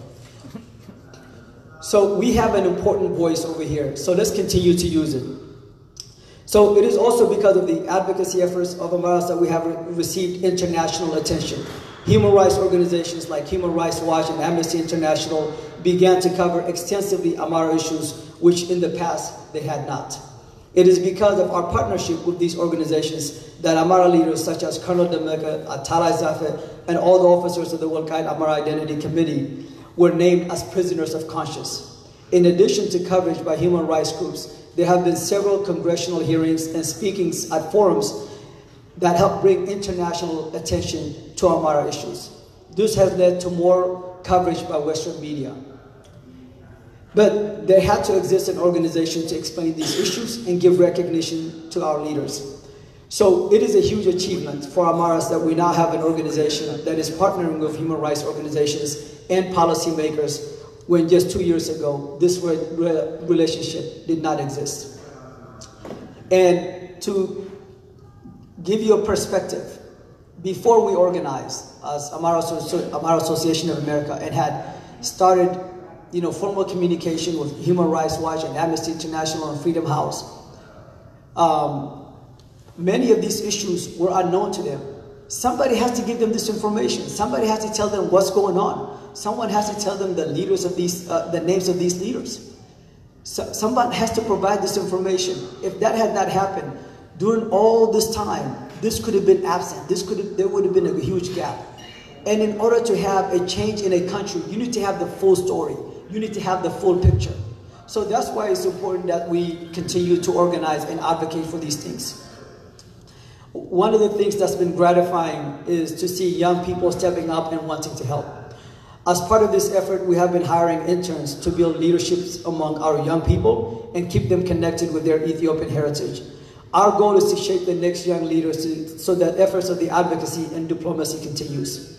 So we have an important voice over here, so let's continue to use it. So it is also because of the advocacy efforts of Amaras that we have re received international attention. Human rights organizations like Human Rights Watch and Amnesty International began to cover extensively Amara issues, which in the past they had not. It is because of our partnership with these organizations that Amara leaders such as Colonel Demeka, Atalay Zafe, and all the officers of the Wolkite Amara Identity Committee were named as prisoners of conscience. In addition to coverage by human rights groups, there have been several congressional hearings and speakings at forums that help bring international attention to Amara issues. This has led to more coverage by Western media. But there had to exist an organization to explain these issues and give recognition to our leaders. So it is a huge achievement for Amaras that we now have an organization that is partnering with human rights organizations and policymakers, when just two years ago, this re re relationship did not exist. And to give you a perspective, before we organized as Amara, Amara Association of America and had started you know, formal communication with Human Rights Watch and Amnesty International and Freedom House, um, many of these issues were unknown to them. Somebody has to give them this information. Somebody has to tell them what's going on. Someone has to tell them the leaders of these, uh, the names of these leaders. So, someone has to provide this information. If that had not happened, during all this time, this could have been absent. This could have, there would have been a huge gap. And in order to have a change in a country, you need to have the full story. You need to have the full picture. So that's why it's important that we continue to organize and advocate for these things. One of the things that's been gratifying is to see young people stepping up and wanting to help. As part of this effort, we have been hiring interns to build leaderships among our young people and keep them connected with their Ethiopian heritage. Our goal is to shape the next young leaders to, so that efforts of the advocacy and diplomacy continues.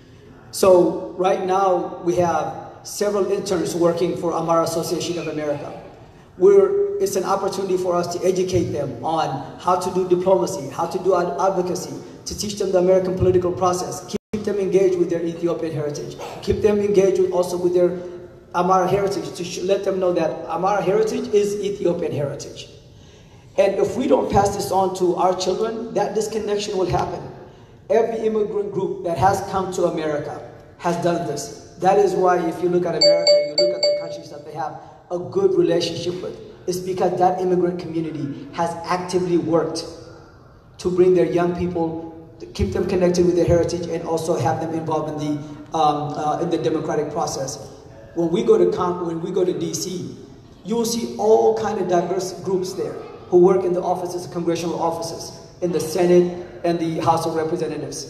So right now, we have several interns working for Amara Association of America. We're, it's an opportunity for us to educate them on how to do diplomacy, how to do advocacy, to teach them the American political process, keep them engaged with their Ethiopian heritage, keep them engaged with, also with their Amara heritage, to let them know that Amara heritage is Ethiopian heritage. And if we don't pass this on to our children, that disconnection will happen. Every immigrant group that has come to America has done this. That is why if you look at America, you look at the countries that they have a good relationship with, it's because that immigrant community has actively worked to bring their young people, to keep them connected with their heritage, and also have them involved in the, um, uh, in the democratic process. When we go to Con when we go to D C, you will see all kind of diverse groups there who work in the offices, congressional offices, in the Senate and the House of Representatives.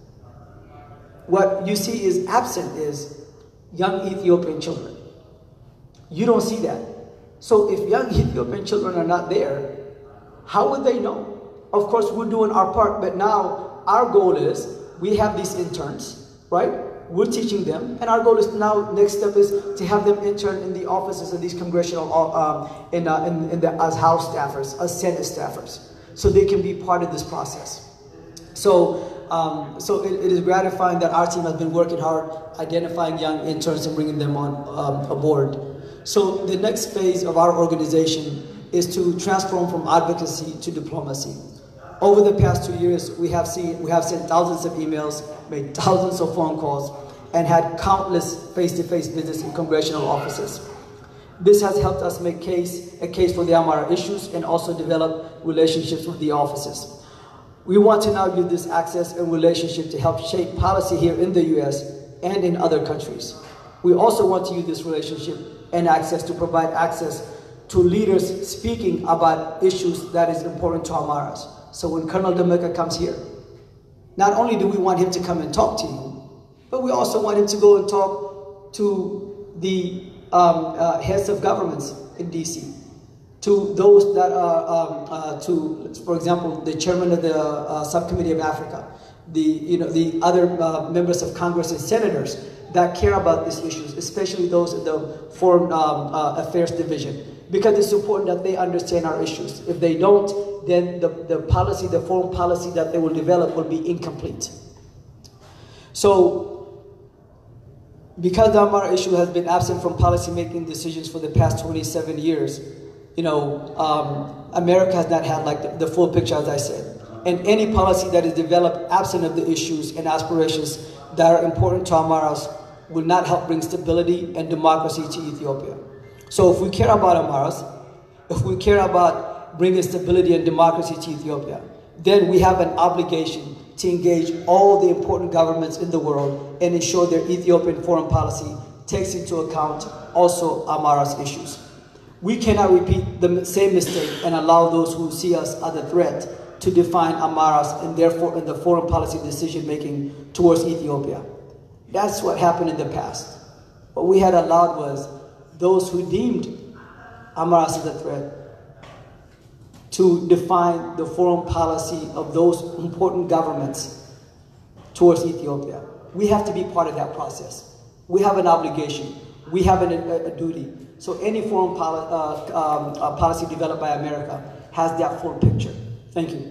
What you see is absent is young Ethiopian children. You don't see that. So if young Ethiopian children are not there, how would they know? Of course, we're doing our part, but now our goal is, we have these interns, right? We're teaching them, and our goal is now, next step is to have them intern in the offices of these congressional, um, in, uh, in, in the, as House staffers, as Senate staffers, so they can be part of this process. So, um, so it, it is gratifying that our team has been working hard, identifying young interns and bringing them on um, aboard. So the next phase of our organization is to transform from advocacy to diplomacy. Over the past two years, we have seen, we have sent thousands of emails, made thousands of phone calls, and had countless face-to-face visits in congressional offices. This has helped us make case, a case for the Amara issues and also develop relationships with the offices. We want to now use this access and relationship to help shape policy here in the U S and in other countries. We also want to use this relationship and access to provide access to leaders speaking about issues that is important to Amaras. So when Colonel Demeka comes here, not only do we want him to come and talk to you, but we also want him to go and talk to the um, uh, heads of governments in D C, to those that are, um, uh, to, for example, the chairman of the uh, subcommittee of Africa, the, you know, the other uh, members of Congress and senators that care about these issues, especially those in the Foreign um, uh, Affairs Division, because it's important that they understand our issues. If they don't, then the, the policy, the foreign policy that they will develop will be incomplete. So, because the Amara issue has been absent from policy-making decisions for the past twenty-seven years, you know, um, America has not had like the, the full picture, as I said. And any policy that is developed absent of the issues and aspirations that are important to Amaras will not help bring stability and democracy to Ethiopia. So if we care about Amaras, if we care about bringing stability and democracy to Ethiopia, then we have an obligation to engage all the important governments in the world and ensure their Ethiopian foreign policy takes into account also Amara's issues. We cannot repeat the same mistake and allow those who see us as a threat to define Amaras and therefore in the foreign policy decision making towards Ethiopia. That's what happened in the past. What we had allowed was those who deemed Amaras as a threat to define the foreign policy of those important governments towards Ethiopia. We have to be part of that process. We have an obligation. We have an, a, a duty. So any foreign poli uh, um, uh, policy developed by America has that full picture. Thank you.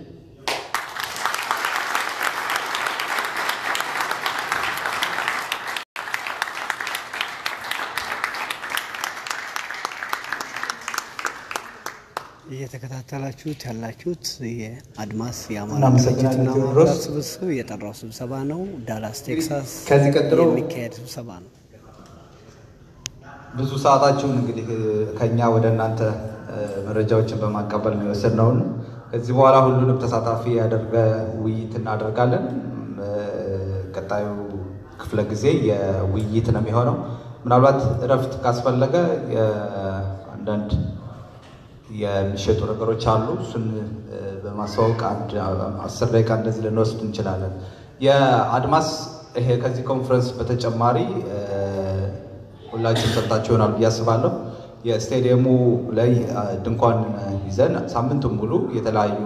እየተከታተላችሁት ያላችሁት የአድማስ የአማራ ድርጅትና ማህበራት ስብስብ የጠራው ስብሰባ ነው። ዳላስ ቴክሳስ ከዚህ ቀጥሎ የሚካሄድ ስብሰባ ነው። ብዙ ሰዓታችሁን እንግዲህ ከኛ ወደ እናንተ መረጃዎችን በማቀበል ነው የወሰድነው። ከዚህ በኋላ ሁሉንም ተሳታፊ ያደርገ ውይይት እናደርጋለን። ቀጣዩ ክፍለ ጊዜ የውይይት ነው የሚሆነው። ምናልባት እረፍት ካስፈለገ አንዳንድ የሚሸጡ ነገሮች አሉ። እሱን በማስተዋወቅ አንድ አስር ደቂቃ እንደዚህ ልንወስድ እንችላለን። የአድማስ ይሄ ከዚህ ኮንፈረንስ በተጨማሪ ሁላችሁም ሰጣችሁ ይሆናል ብዬ አስባለሁ። የስቴዲየሙ ላይ ድንኳን ይዘን ሳምንቱን ሙሉ የተለያዩ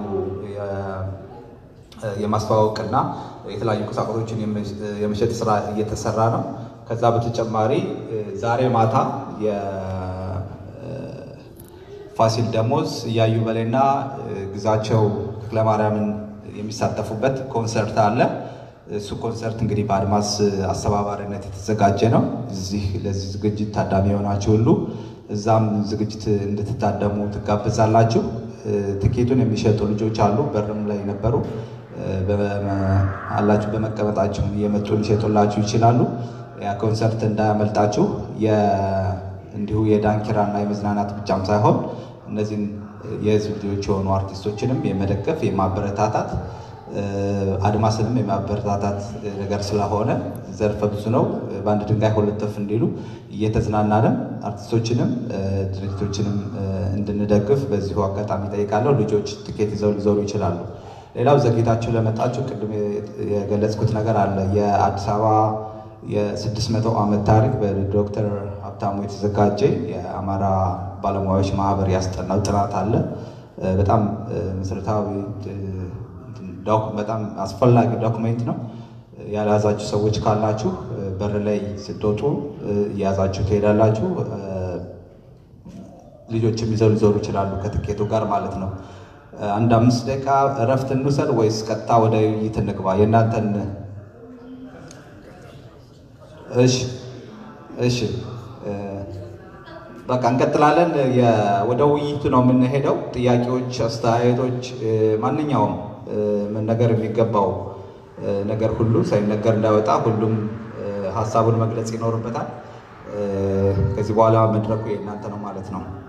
የማስተዋወቅና የተለያዩ ቁሳቁሶችን የመሸጥ ስራ እየተሰራ ነው። ከዛ በተጨማሪ ዛሬ ማታ ፋሲል ደሞዝ ያዩ በለና ግዛቸው ተክለማርያምን የሚሳተፉበት ኮንሰርት አለ። እሱ ኮንሰርት እንግዲህ በአድማስ አስተባባሪነት የተዘጋጀ ነው። እዚህ ለዚህ ዝግጅት ታዳሚ የሆናችሁ ሁሉ እዛም ዝግጅት እንድትታደሙ ትጋበዛላችሁ። ትኬቱን የሚሸጡ ልጆች አሉ፣ በርም ላይ ነበሩ። አላችሁ በመቀመጣችሁ እየመጡ ሊሸጡላችሁ ይችላሉ። ያ ኮንሰርት እንዳያመልጣችሁ። እንዲሁ የዳንኪራና የመዝናናት ብቻም ሳይሆን እነዚህን የህዝብ ልጆች የሆኑ አርቲስቶችንም የመደገፍ የማበረታታት አድማስንም የማበረታታት ነገር ስለሆነ ዘርፈ ብዙ ነው። በአንድ ድንጋይ ሁለት ወፍ እንዲሉ እየተዝናናንም አርቲስቶችንም ድርጅቶችንም እንድንደግፍ በዚሁ አጋጣሚ ጠይቃለሁ። ልጆች ትኬት ይዘው ሊዞሩ ይችላሉ። ሌላው ዘግይታችሁ ለመጣችሁ ቅድም የገለጽኩት ነገር አለ። የአዲስ አበባ የስድስት መቶ ዓመት ታሪክ በዶክተር ሀብታሙ የተዘጋጀ የአማራ ባለሙያዎች ማህበር ያስጠናው ጥናት አለ። በጣም መሰረታዊ በጣም አስፈላጊ ዶክመንት ነው። ያላዛችሁ ሰዎች ካላችሁ በር ላይ ስትወጡ ያዛችሁ ትሄዳላችሁ። ልጆችም ይዘው ሊዞሩ ይችላሉ ከትኬቱ ጋር ማለት ነው። አንድ አምስት ደቂቃ እረፍት እንውሰድ ወይስ ቀጥታ ወደ ውይይት እንግባ? የእናንተን እሺ እሺ በቃ እንቀጥላለን። ወደ ውይይቱ ነው የምንሄደው። ጥያቄዎች፣ አስተያየቶች፣ ማንኛውም መነገር የሚገባው ነገር ሁሉ ሳይነገር እንዳይወጣ ሁሉም ሀሳቡን መግለጽ ይኖርበታል። ከዚህ በኋላ መድረኩ የእናንተ ነው ማለት ነው።